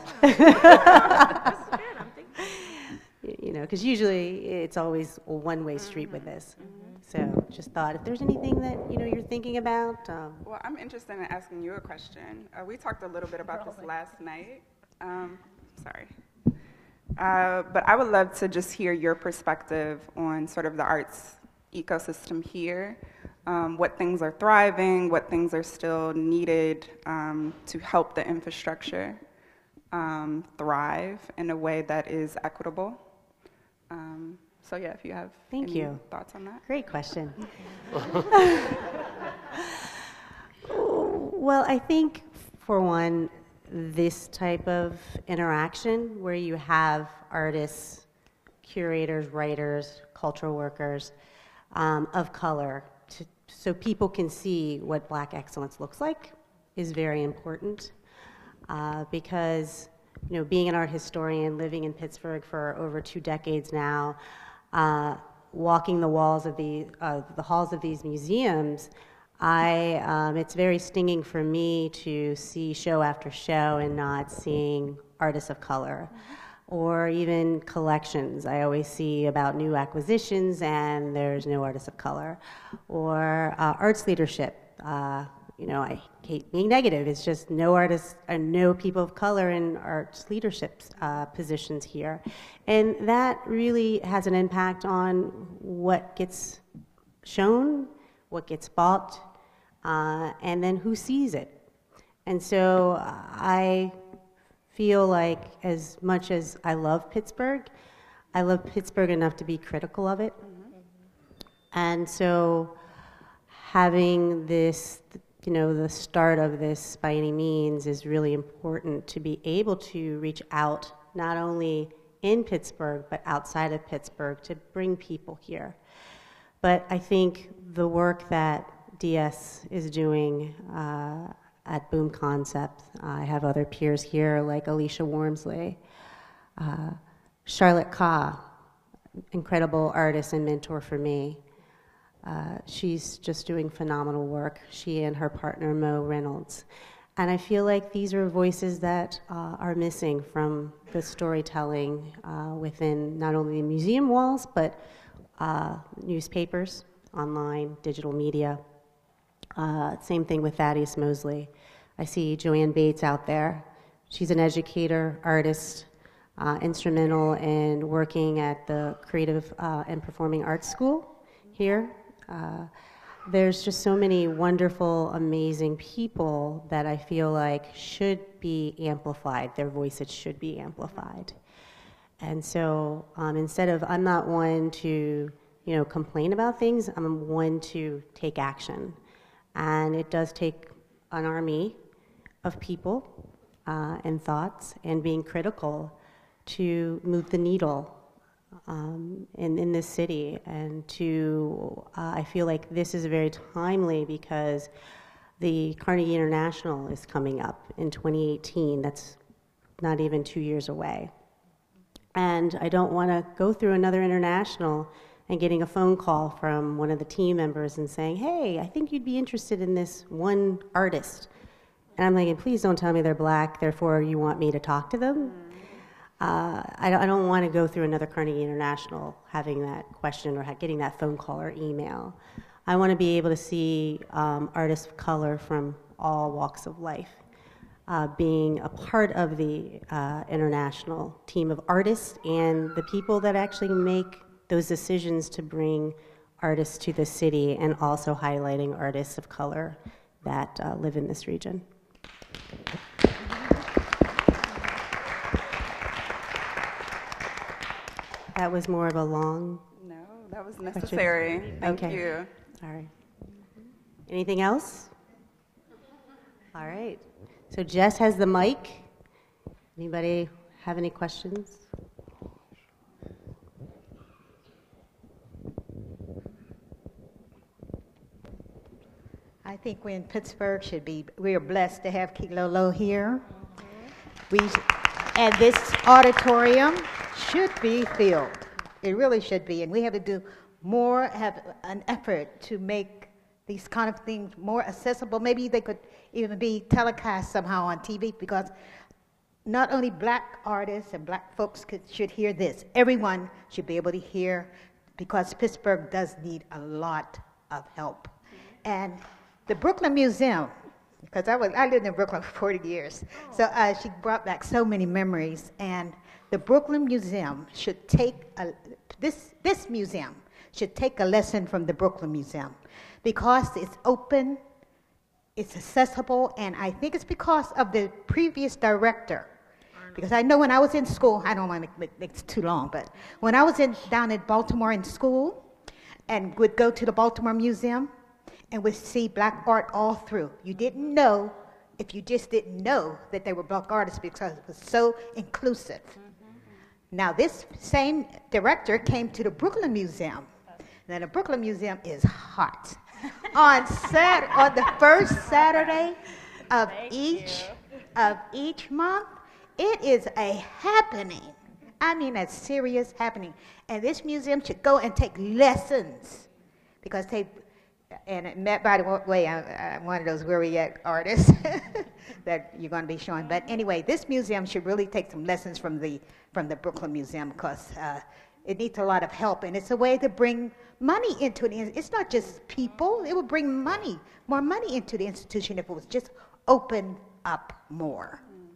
Because usually it's always a one-way street with this. So just thought, if there's anything that you're thinking about. Well, I'm interested in asking you a question. We talked a little bit about this last night. Sorry. But I would love to just hear your perspective on sort of the arts ecosystem here, what things are thriving, what things are still needed to help the infrastructure thrive in a way that is equitable. So yeah, if you have any thoughts on that. Great question. Well, I think, for one, this type of interaction where you have artists, curators, writers, cultural workers of color, so people can see what Black excellence looks like, is very important. Because being an art historian, living in Pittsburgh for over 2 decades now, walking the walls of the halls of these museums, it's very stinging for me to see show after show and not seeing artists of color, or even collections. I always see about new acquisitions and there's no artists of color, or arts leadership. I hate being negative. It's just no artists and no people of color in arts leadership positions here. And that really has an impact on what gets shown, what gets bought, and then who sees it. And so I feel like, as much as I love Pittsburgh enough to be critical of it. And so having this, the start of this by any means is really important, to be able to reach out not only in Pittsburgh but outside of Pittsburgh to bring people here. But I think the work that DS is doing at Boom Concept, I have other peers here like Alicia Wormsley, Charlotte Ka, incredible artist and mentor for me. She's just doing phenomenal work, she and her partner Mo Reynolds. And I feel like these are voices that are missing from the storytelling within not only the museum walls, but newspapers, online, digital media. Same thing with Thaddeus Mosley. I see Joanne Bates out there. She's an educator, artist, instrumental in working at the Creative and Performing Arts School here. There's just so many wonderful, amazing people that I feel like should be amplified. Their voices should be amplified. And so instead of, I'm not one to, complain about things, I'm one to take action. And it does take an army of people and thoughts and being critical to move the needle in this city. And I feel like this is very timely because the Carnegie International is coming up in 2018. That's not even 2 years away. And I don't want to go through another international and getting a phone call from one of the team members and saying, hey, I think you'd be interested in this one artist. And I'm thinking, please don't tell me they're Black, therefore you want me to talk to them. I don't want to go through another Carnegie International having that question or getting that phone call or email. I want to be able to see artists of color from all walks of life being a part of the international team of artists and the people that actually make those decisions to bring artists to the city and also highlighting artists of color that live in this region. That was more of a long... No, that was necessary. Question. Thank Okay. you. All right. Anything else? All right. So Jess has the mic. Anybody have any questions? I think we in Pittsburgh we are blessed to have Kilolo here. And this auditorium should be filled. It really should be. And we have to do more, have an effort to make these kind of things more accessible. Maybe they could even be telecast somehow on TV, because not only black artists and black folks should hear this. Everyone should be able to hear, because Pittsburgh does need a lot of help. And the Brooklyn Museum, because I lived in Brooklyn for 40 years, so she brought back so many memories. And the Brooklyn Museum should take this museum should take a lesson from the Brooklyn Museum, because it's open, it's accessible, and I think it's because of the previous director. Because I know when I was in school, I don't want to make it too long, but when I was down in Baltimore in school, and would go to the Baltimore Museum, and would see black art all through. You didn't know, if you just didn't know, that they were black artists, because it was so inclusive. Now this same director came to the Brooklyn Museum. Now the Brooklyn Museum is hot. on the first Saturday of each month, it is a happening. I mean, a serious happening. And this museum should go and take lessons, because and by the way, I'm one of those where we at artists that you're going to be showing. But anyway, this museum should really take some lessons from the Brooklyn Museum, because it needs a lot of help, and it's a way to bring money into it. It's not just people; it would bring more money into the institution if it was just opened up more.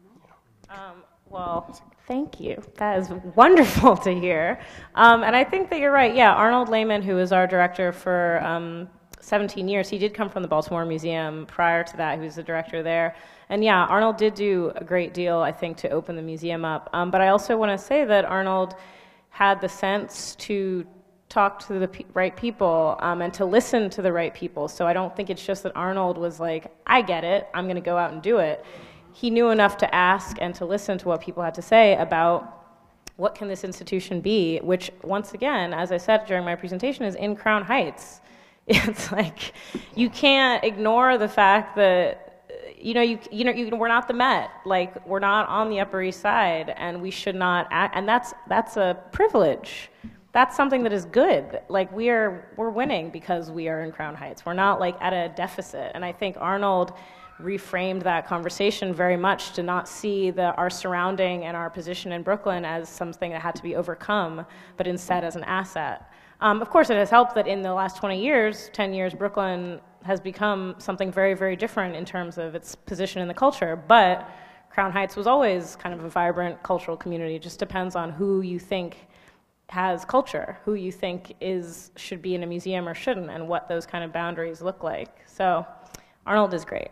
Well, thank you. That is wonderful to hear. And I think that you're right. Yeah, Arnold Lehman, who was our director for 17 years, he did come from the Baltimore Museum. Prior to that, he was the director there. And yeah, Arnold did do a great deal, I think, to open the museum up. But I also want to say that Arnold had the sense to talk to the right people and to listen to the right people. So I don't think it's just that Arnold was like, I get it, I'm going to go out and do it. He knew enough to ask and to listen to what people had to say about what can this institution be, which, once again, as I said during my presentation, is in Crown Heights. It's like, you can't ignore the fact that, we're not the Met. Like, we're not on the Upper East Side, and we should not act, and that's a privilege. That's something that is good. Like, we're winning because we are in Crown Heights. We're not, like, at a deficit. And I think Arnold reframed that conversation very much to not see our surrounding and our position in Brooklyn as something that had to be overcome, but instead as an asset. Of course, it has helped that in the last 10 years, Brooklyn has become something very, very different in terms of its position in the culture, but Crown Heights was always kind of a vibrant cultural community. It just depends on who you think has culture, who you think should be in a museum or shouldn't, and what those kind of boundaries look like. So Arnold is great.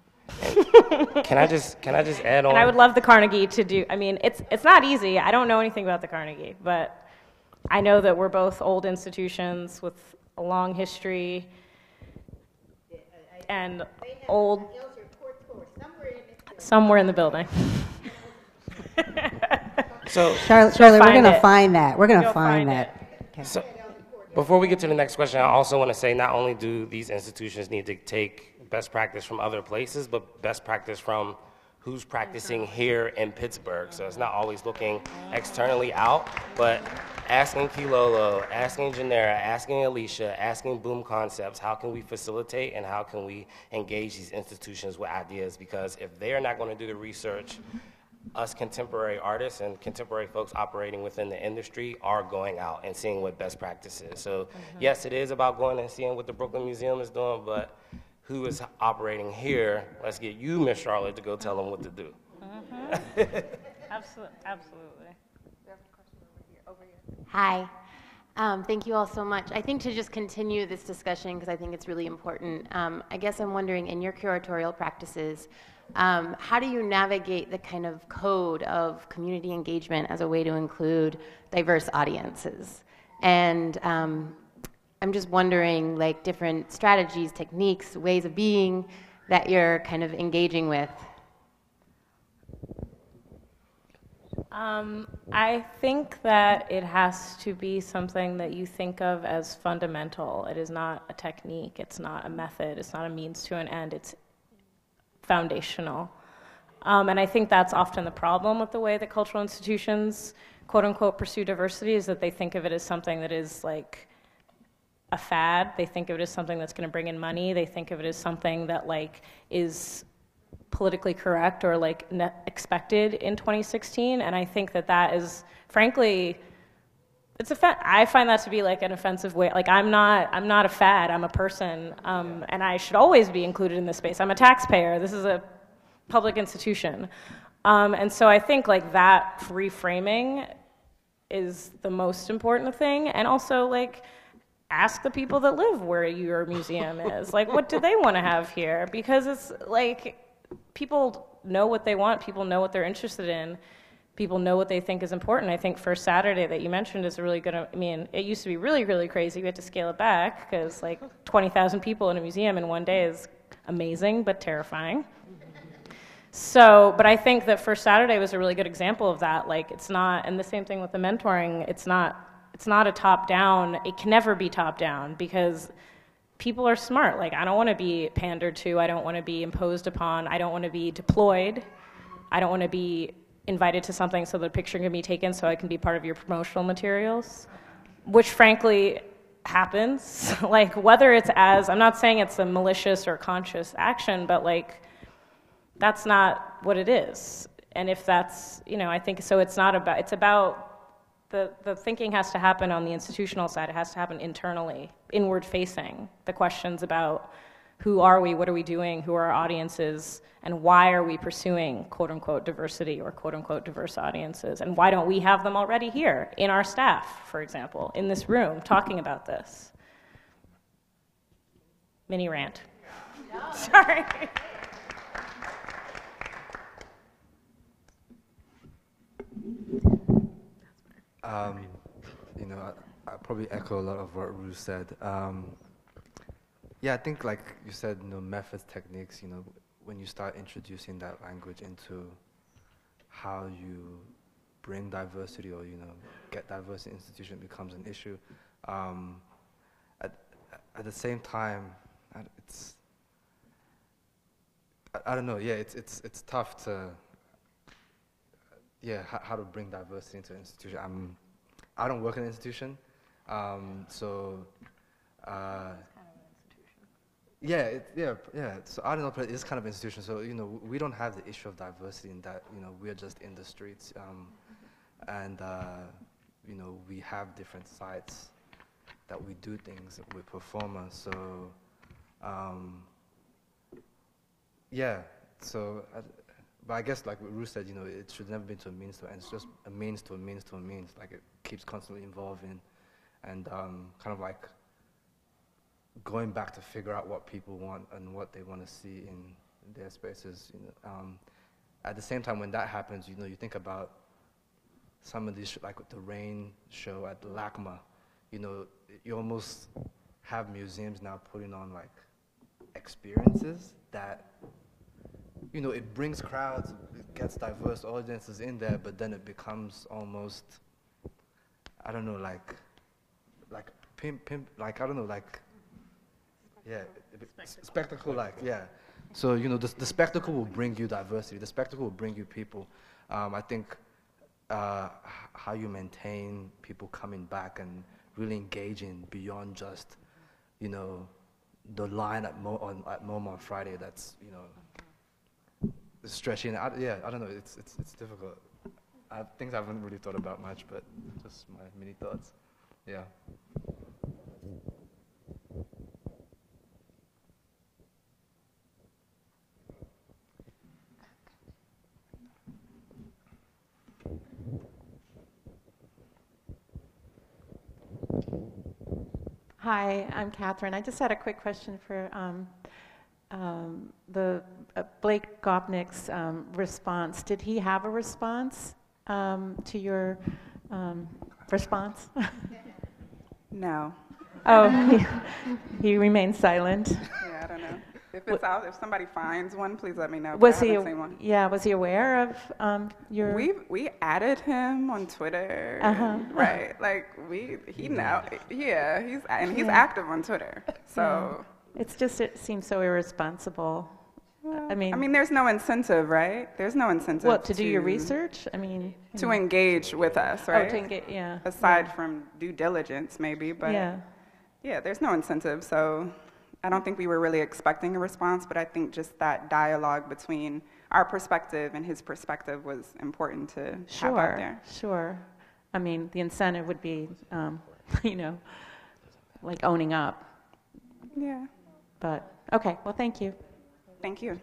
Can I just add on? And I would love the Carnegie to do. I mean, it's not easy. I don't know anything about the Carnegie, but I know that we're both old institutions with a long history and old. Somewhere in the building. So, Charlotte, we're going to find that. We're going to find that. Okay. So, before we get to the next question, I also want to say not only do these institutions need to take best practice from other places, but best practice from who's practicing here in Pittsburgh. So it's not always looking externally out, but asking Kilolo, asking Janera, asking Alicia, asking Boom Concepts, how can we facilitate and how can we engage these institutions with ideas? Because if they're not going to do the research, us contemporary artists and contemporary folks operating within the industry are going out and seeing what best practice is. So yes, it is about going and seeing what the Brooklyn Museum is doing, but who is operating here? Let's get you, Miss Charlotte, to go tell them what to do. Absolutely. Hi, Thank you all so much. I think to just continue this discussion, because I think it's really important, I guess I'm wondering, in your curatorial practices, how do you navigate the kind of code of community engagement as a way to include diverse audiences? And I'm just wondering, like, different strategies, techniques, ways of being that you're kind of engaging with. I think that it has to be something that you think of as fundamental. It is not a technique, it's not a method, it's not a means to an end, it's foundational. And I think that's often the problem with the way that cultural institutions, quote unquote, pursue diversity, is that they think of it as something that is like a fad. They think of it as something that's going to bring in money. They think of it as something that like is politically correct or like expected in 2016. And I think that that is, frankly, I find that to be like an offensive way. Like I'm not a fad. I'm a person, and I should always be included in this space. I'm a taxpayer. This is a public institution, and so I think like that reframing is the most important thing. And also like ask the people that live where your museum is. Like, what do they want to have here? Because it's like people know what they want. People know what they're interested in. People know what they think is important. I think First Saturday that you mentioned is a really good, I mean, it used to be really, really crazy. We had to scale it back because like 20,000 people in a museum in one day is amazing, but terrifying. So, but I think that First Saturday was a really good example of that. Like it's not, and the same thing with the mentoring, it's not a top-down, it can never be top-down because people are smart. Like I don't want to be pandered to, I don't want to be imposed upon, I don't want to be deployed, I don't want to be invited to something so that a picture can be taken so I can be part of your promotional materials, which frankly happens. Like whether it's as, I'm not saying it's a malicious or conscious action, but like that's not what it is. And if that's, you know, I think so it's not about, it's about the thinking has to happen on the institutional side. It has to happen internally, inward facing. The questions about who are we, what are we doing, who are our audiences, and why are we pursuing quote unquote diversity or quote unquote diverse audiences, and why don't we have them already here in our staff, for example, in this room talking about this. Mini rant. No. Sorry. You know, I probably echo a lot of what Ruth said. Yeah, I think like you said, you know, methods, techniques, you know, when you start introducing that language into how you bring diversity or, you know, get diversity in institution becomes an issue. At the same time, I don't know, yeah, it's tough to, yeah, how to bring diversity into an institution. I don't work in an institution, so yeah, so I don't know, but it's kind of an institution. So you know, we don't have the issue of diversity in that, you know, we're just in the streets, and you know, we have different sites that we do things with performers. So yeah, so. But I guess, like what Ruth said, you know, it should never be to a means to end. It's just a means to a means to a means. Like it keeps constantly evolving, and kind of like going back to figure out what people want and what they want to see in their spaces. You know, at the same time, when that happens, you know, you think about some of these, like with the Rain show at the LACMA. You know, you almost have museums now putting on like experiences that, you know, it brings crowds, it gets diverse audiences in there, but then it becomes almost, I don't know, like pimp, like, I don't know, like, yeah, spectacle, like, yeah. So, you know, the spectacle will bring you diversity, the spectacle will bring you people. I think how you maintain people coming back and really engaging beyond just, you know, the line at MoMA on Friday that's, you know, stretching. Yeah, I don't know. It's difficult. Things I haven't really thought about much, but just my mini thoughts. Yeah. Hi, I'm Catherine. I just had a quick question for Blake Gopnik's response. Did he have a response to your response? No. Oh, he remained silent. Yeah, I don't know. If it's out, if somebody finds one, please let me know. Was I he? haven't seen one. Yeah, was he aware of your? We added him on Twitter. Right, like he now, yeah, he's active on Twitter. So it seems so irresponsible. I mean, there's no incentive, right? There's no incentive. What, to do your research? I mean, to engage with us, right? Oh, to engage, yeah. Aside from due diligence, maybe, but yeah, there's no incentive. So I don't think we were really expecting a response, but I think just that dialogue between our perspective and his perspective was important to have out there. Sure. I mean, the incentive would be, like owning up. Yeah. But, okay, well, thank you. Thank you.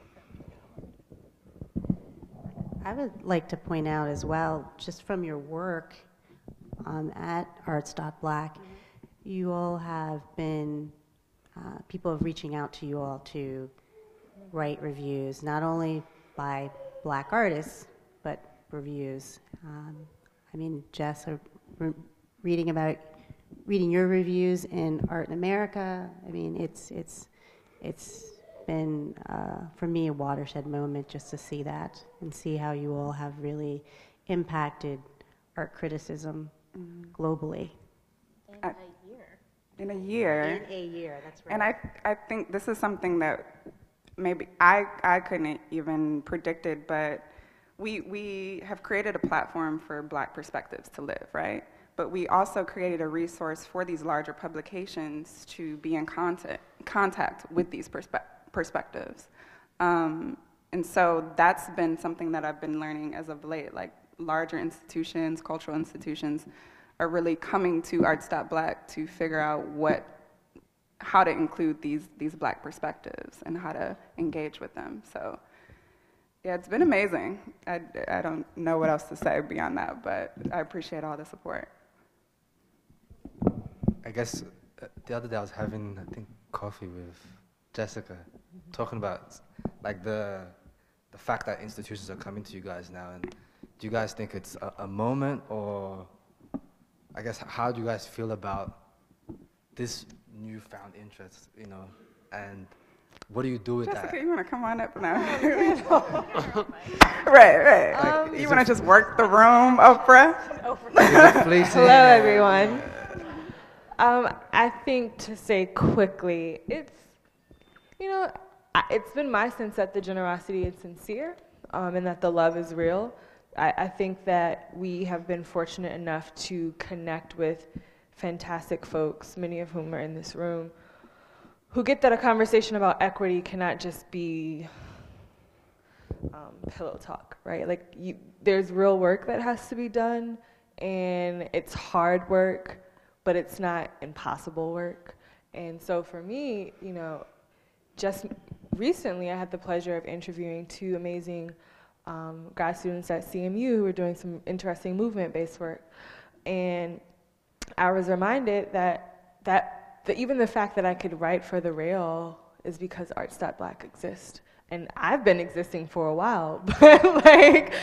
I would like to point out as well, just from your work at Arts.Black, you all have been, people have reaching out to you all to write reviews, not only by Black artists, but reviews. Jess, reading your reviews in Art in America, it's been, for me, a watershed moment just to see that and see how you all have really impacted art criticism globally. In a year, that's right. And I think this is something that maybe I couldn't even predict it, but we have created a platform for Black perspectives to live, right? But we also created a resource for these larger publications to be in contact with these perspectives. And so that's been something that I've been learning as of late, like larger institutions, cultural institutions, are really coming to Arts.Black to figure out how to include these Black perspectives and how to engage with them. So yeah, it's been amazing. I don't know what else to say beyond that, but I appreciate all the support. I guess the other day I was having, I think, coffee with Jessica, talking about like the fact that institutions are coming to you guys now, and do you guys think it's a moment, or I guess how do you guys feel about this newfound interest, and what do you do with Jessica, that? you want to come on up now? Right. Like, you want to just work the room, Oprah? Hello, everyone. I think, to say quickly, it's been my sense that the generosity is sincere, and that the love is real. I think that we have been fortunate enough to connect with fantastic folks, many of whom are in this room, who get that a conversation about equity cannot just be pillow talk, right? Like, there's real work that has to be done, and it's hard work, but it's not impossible work. And so for me, just recently I had the pleasure of interviewing two amazing grad students at CMU who were doing some interesting movement-based work. And I was reminded that even the fact that I could write for the rail is because Arts.Black exists. And I've been existing for a while, but like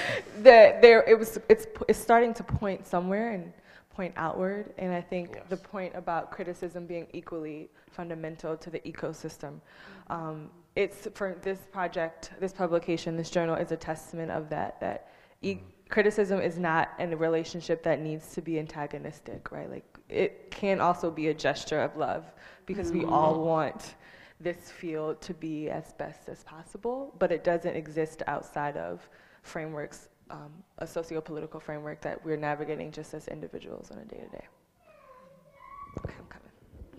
it's starting to point somewhere and point outward. And I think the point about criticism being equally fundamental to the ecosystem. It's for this project, this publication, this journal is a testament of that criticism is not a relationship that needs to be antagonistic, right? Like, it can also be a gesture of love, because we all want this field to be as best as possible, but it doesn't exist outside of frameworks, a socio-political framework that we're navigating just as individuals on a day-to-day. Okay, I'm coming.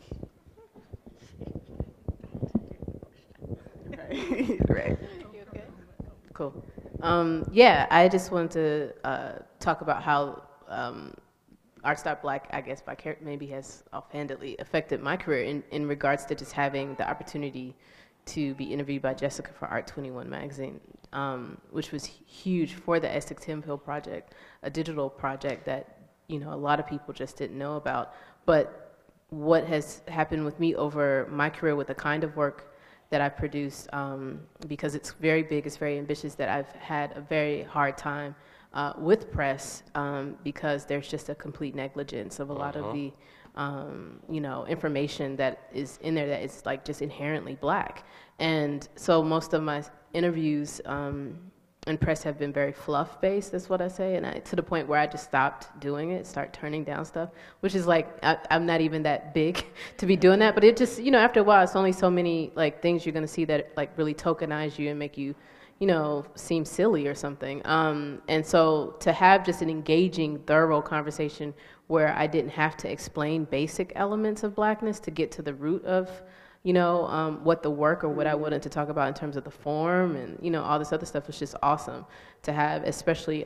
Right. You okay? Cool. Yeah, I just wanted to talk about how Arts.Black, I guess, maybe has offhandedly affected my career in regards to just having the opportunity to be interviewed by Jessica for Art 21 magazine, which was huge for the Essex Hemp Hill project, a digital project that a lot of people just didn't know about. But what has happened with me over my career with the kind of work that I've produced, because it's very big, it's very ambitious, that I've had a very hard time with press, because there's just a complete negligence of a lot of the information that is in there that is like just inherently black. And so most of my interviews and press have been very fluff based, that's what I say, and to the point where I just stopped doing it, start turning down stuff, which is like, I'm not even that big to be doing that, but it just, after a while, it's only so many like things you're gonna see that like really tokenize you and make you, seem silly or something. And so to have just an engaging, thorough conversation where I didn't have to explain basic elements of blackness to get to the root of what the work or what I wanted to talk about in terms of the form and, all this other stuff was just awesome to have, especially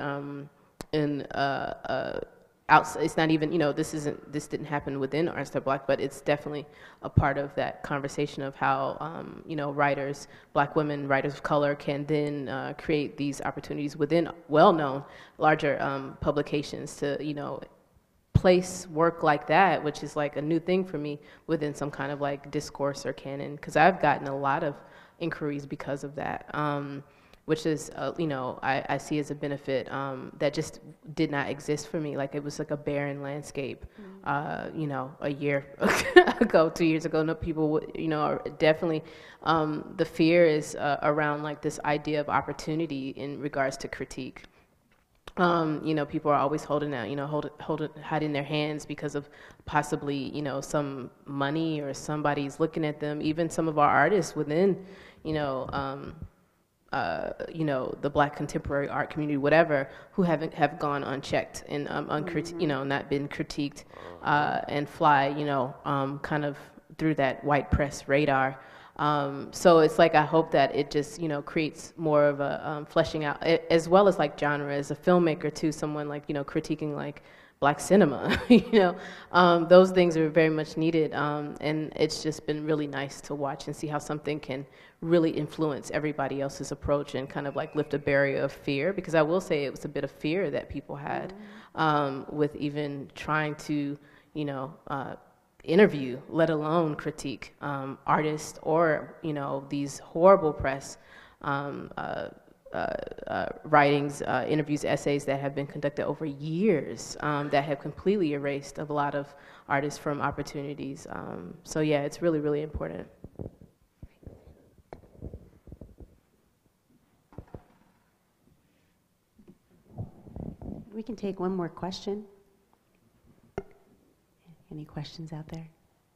it's not even, this didn't happen within Arts That Black, but it's definitely a part of that conversation of how, writers, black women, writers of color can then create these opportunities within well-known larger publications to, place work like that, which is like a new thing for me within some kind of like discourse or canon, because I've gotten a lot of inquiries because of that, which is, I see as a benefit that just did not exist for me. Like it was like a barren landscape, a year ago, 2 years ago. No, people would, are definitely, the fear is around like this idea of opportunity in regards to critique. People are always holding out, hiding their hands because of possibly, some money or somebody's looking at them. Even some of our artists within, the Black contemporary art community, whatever, who have gone unchecked and not been critiqued and fly, kind of through that white press radar. So it's like, I hope that it just, creates more of a fleshing out, as well as like genre, as a filmmaker too, someone like, critiquing like Black cinema, those things are very much needed. And it's just been really nice to watch and see how something can really influence everybody else's approach and kind of like lift a barrier of fear, because I will say it was a bit of fear that people had with even trying to, interview, let alone critique artists or these horrible press writings, interviews, essays that have been conducted over years that have completely erased a lot of artists from opportunities. So yeah, it's really, really important. We can take one more question. Any questions out there?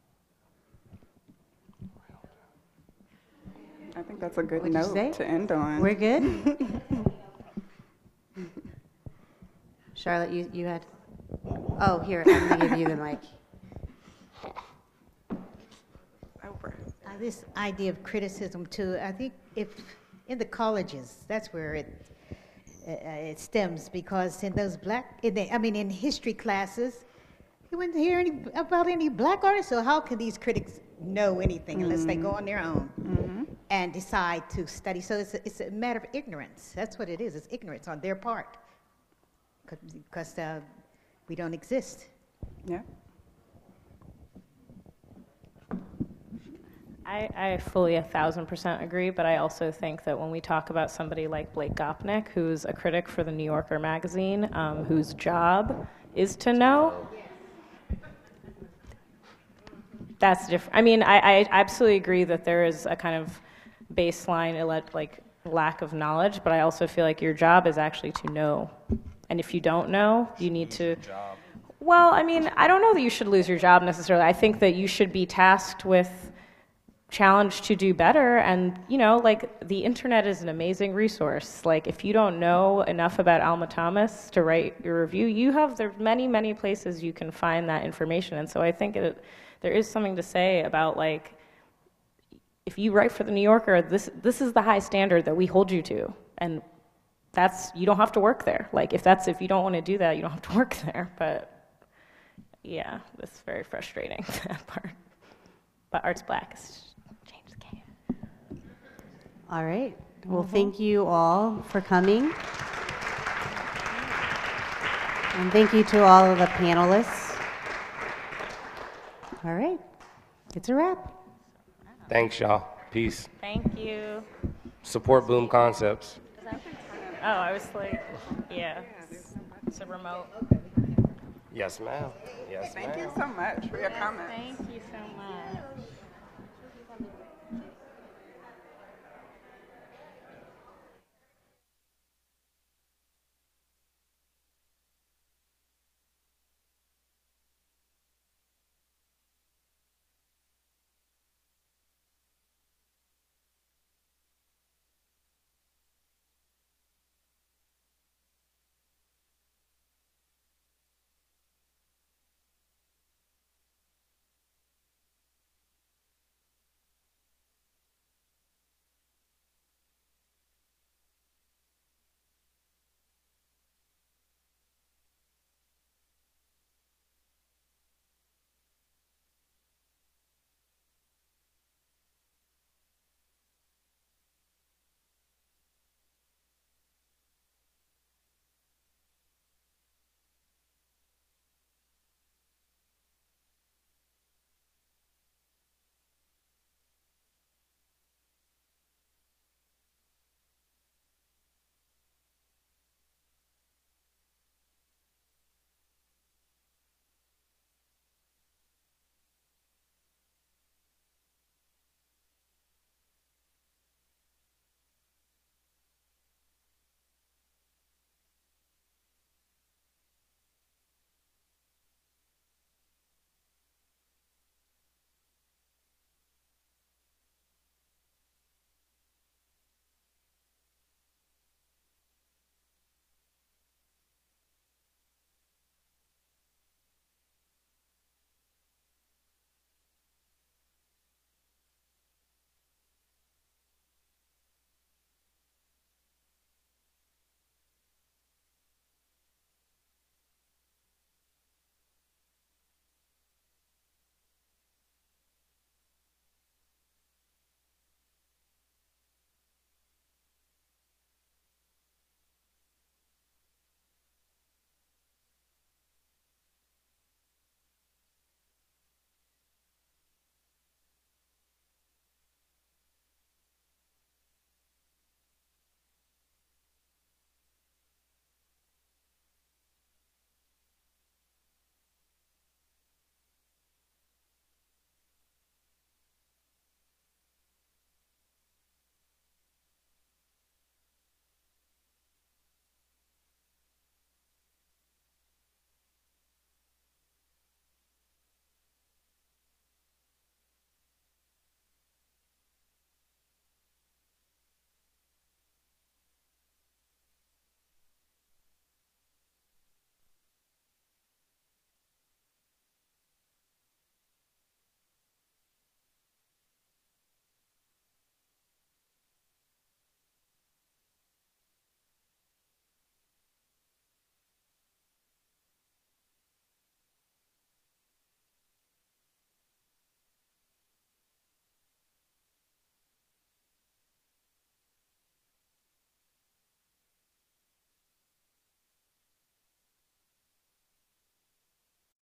I think that's a good What'd note to end on. We're good? Charlotte, you had... Oh, here, I'm going to give you the mic. This idea of criticism, too, I think if in the colleges, that's where it stems, because in those in history classes, you wouldn't hear about any black artists, so how can these critics know anything unless they go on their own and decide to study? So it's a matter of ignorance. That's what it is. It's ignorance on their part, because we don't exist. Yeah. I fully 1,000% agree, but I also think that when we talk about somebody like Blake Gopnik, who's a critic for the New Yorker magazine, whose job is to know, that's different. I mean, I absolutely agree that there is a kind of baseline like lack of knowledge, but I also feel like your job is actually to know. And if you don't know, you need to... Well, I mean, I don't know that you should lose your job necessarily. I think that you should be tasked with, challenged to do better. And, like, the internet is an amazing resource. Like, if you don't know enough about Alma Thomas to write your review, there's many, many places you can find that information. And so I think there is something to say about, like, if you write for the New Yorker, this is the high standard that we hold you to. And you don't have to work there. Like, if you don't want to do that, you don't have to work there. But yeah, that's very frustrating, that part. But Arts Black has changed the game. All right. Well, thank you all for coming. And thank you to all of the panelists. All right, it's a wrap. Thanks, y'all. Peace. Thank you. Support Boom Concepts. Oh, I was like, yeah, it's a remote. Yes, ma'am. Yes, ma'am. Thank you so much for your comments. Thank you so much.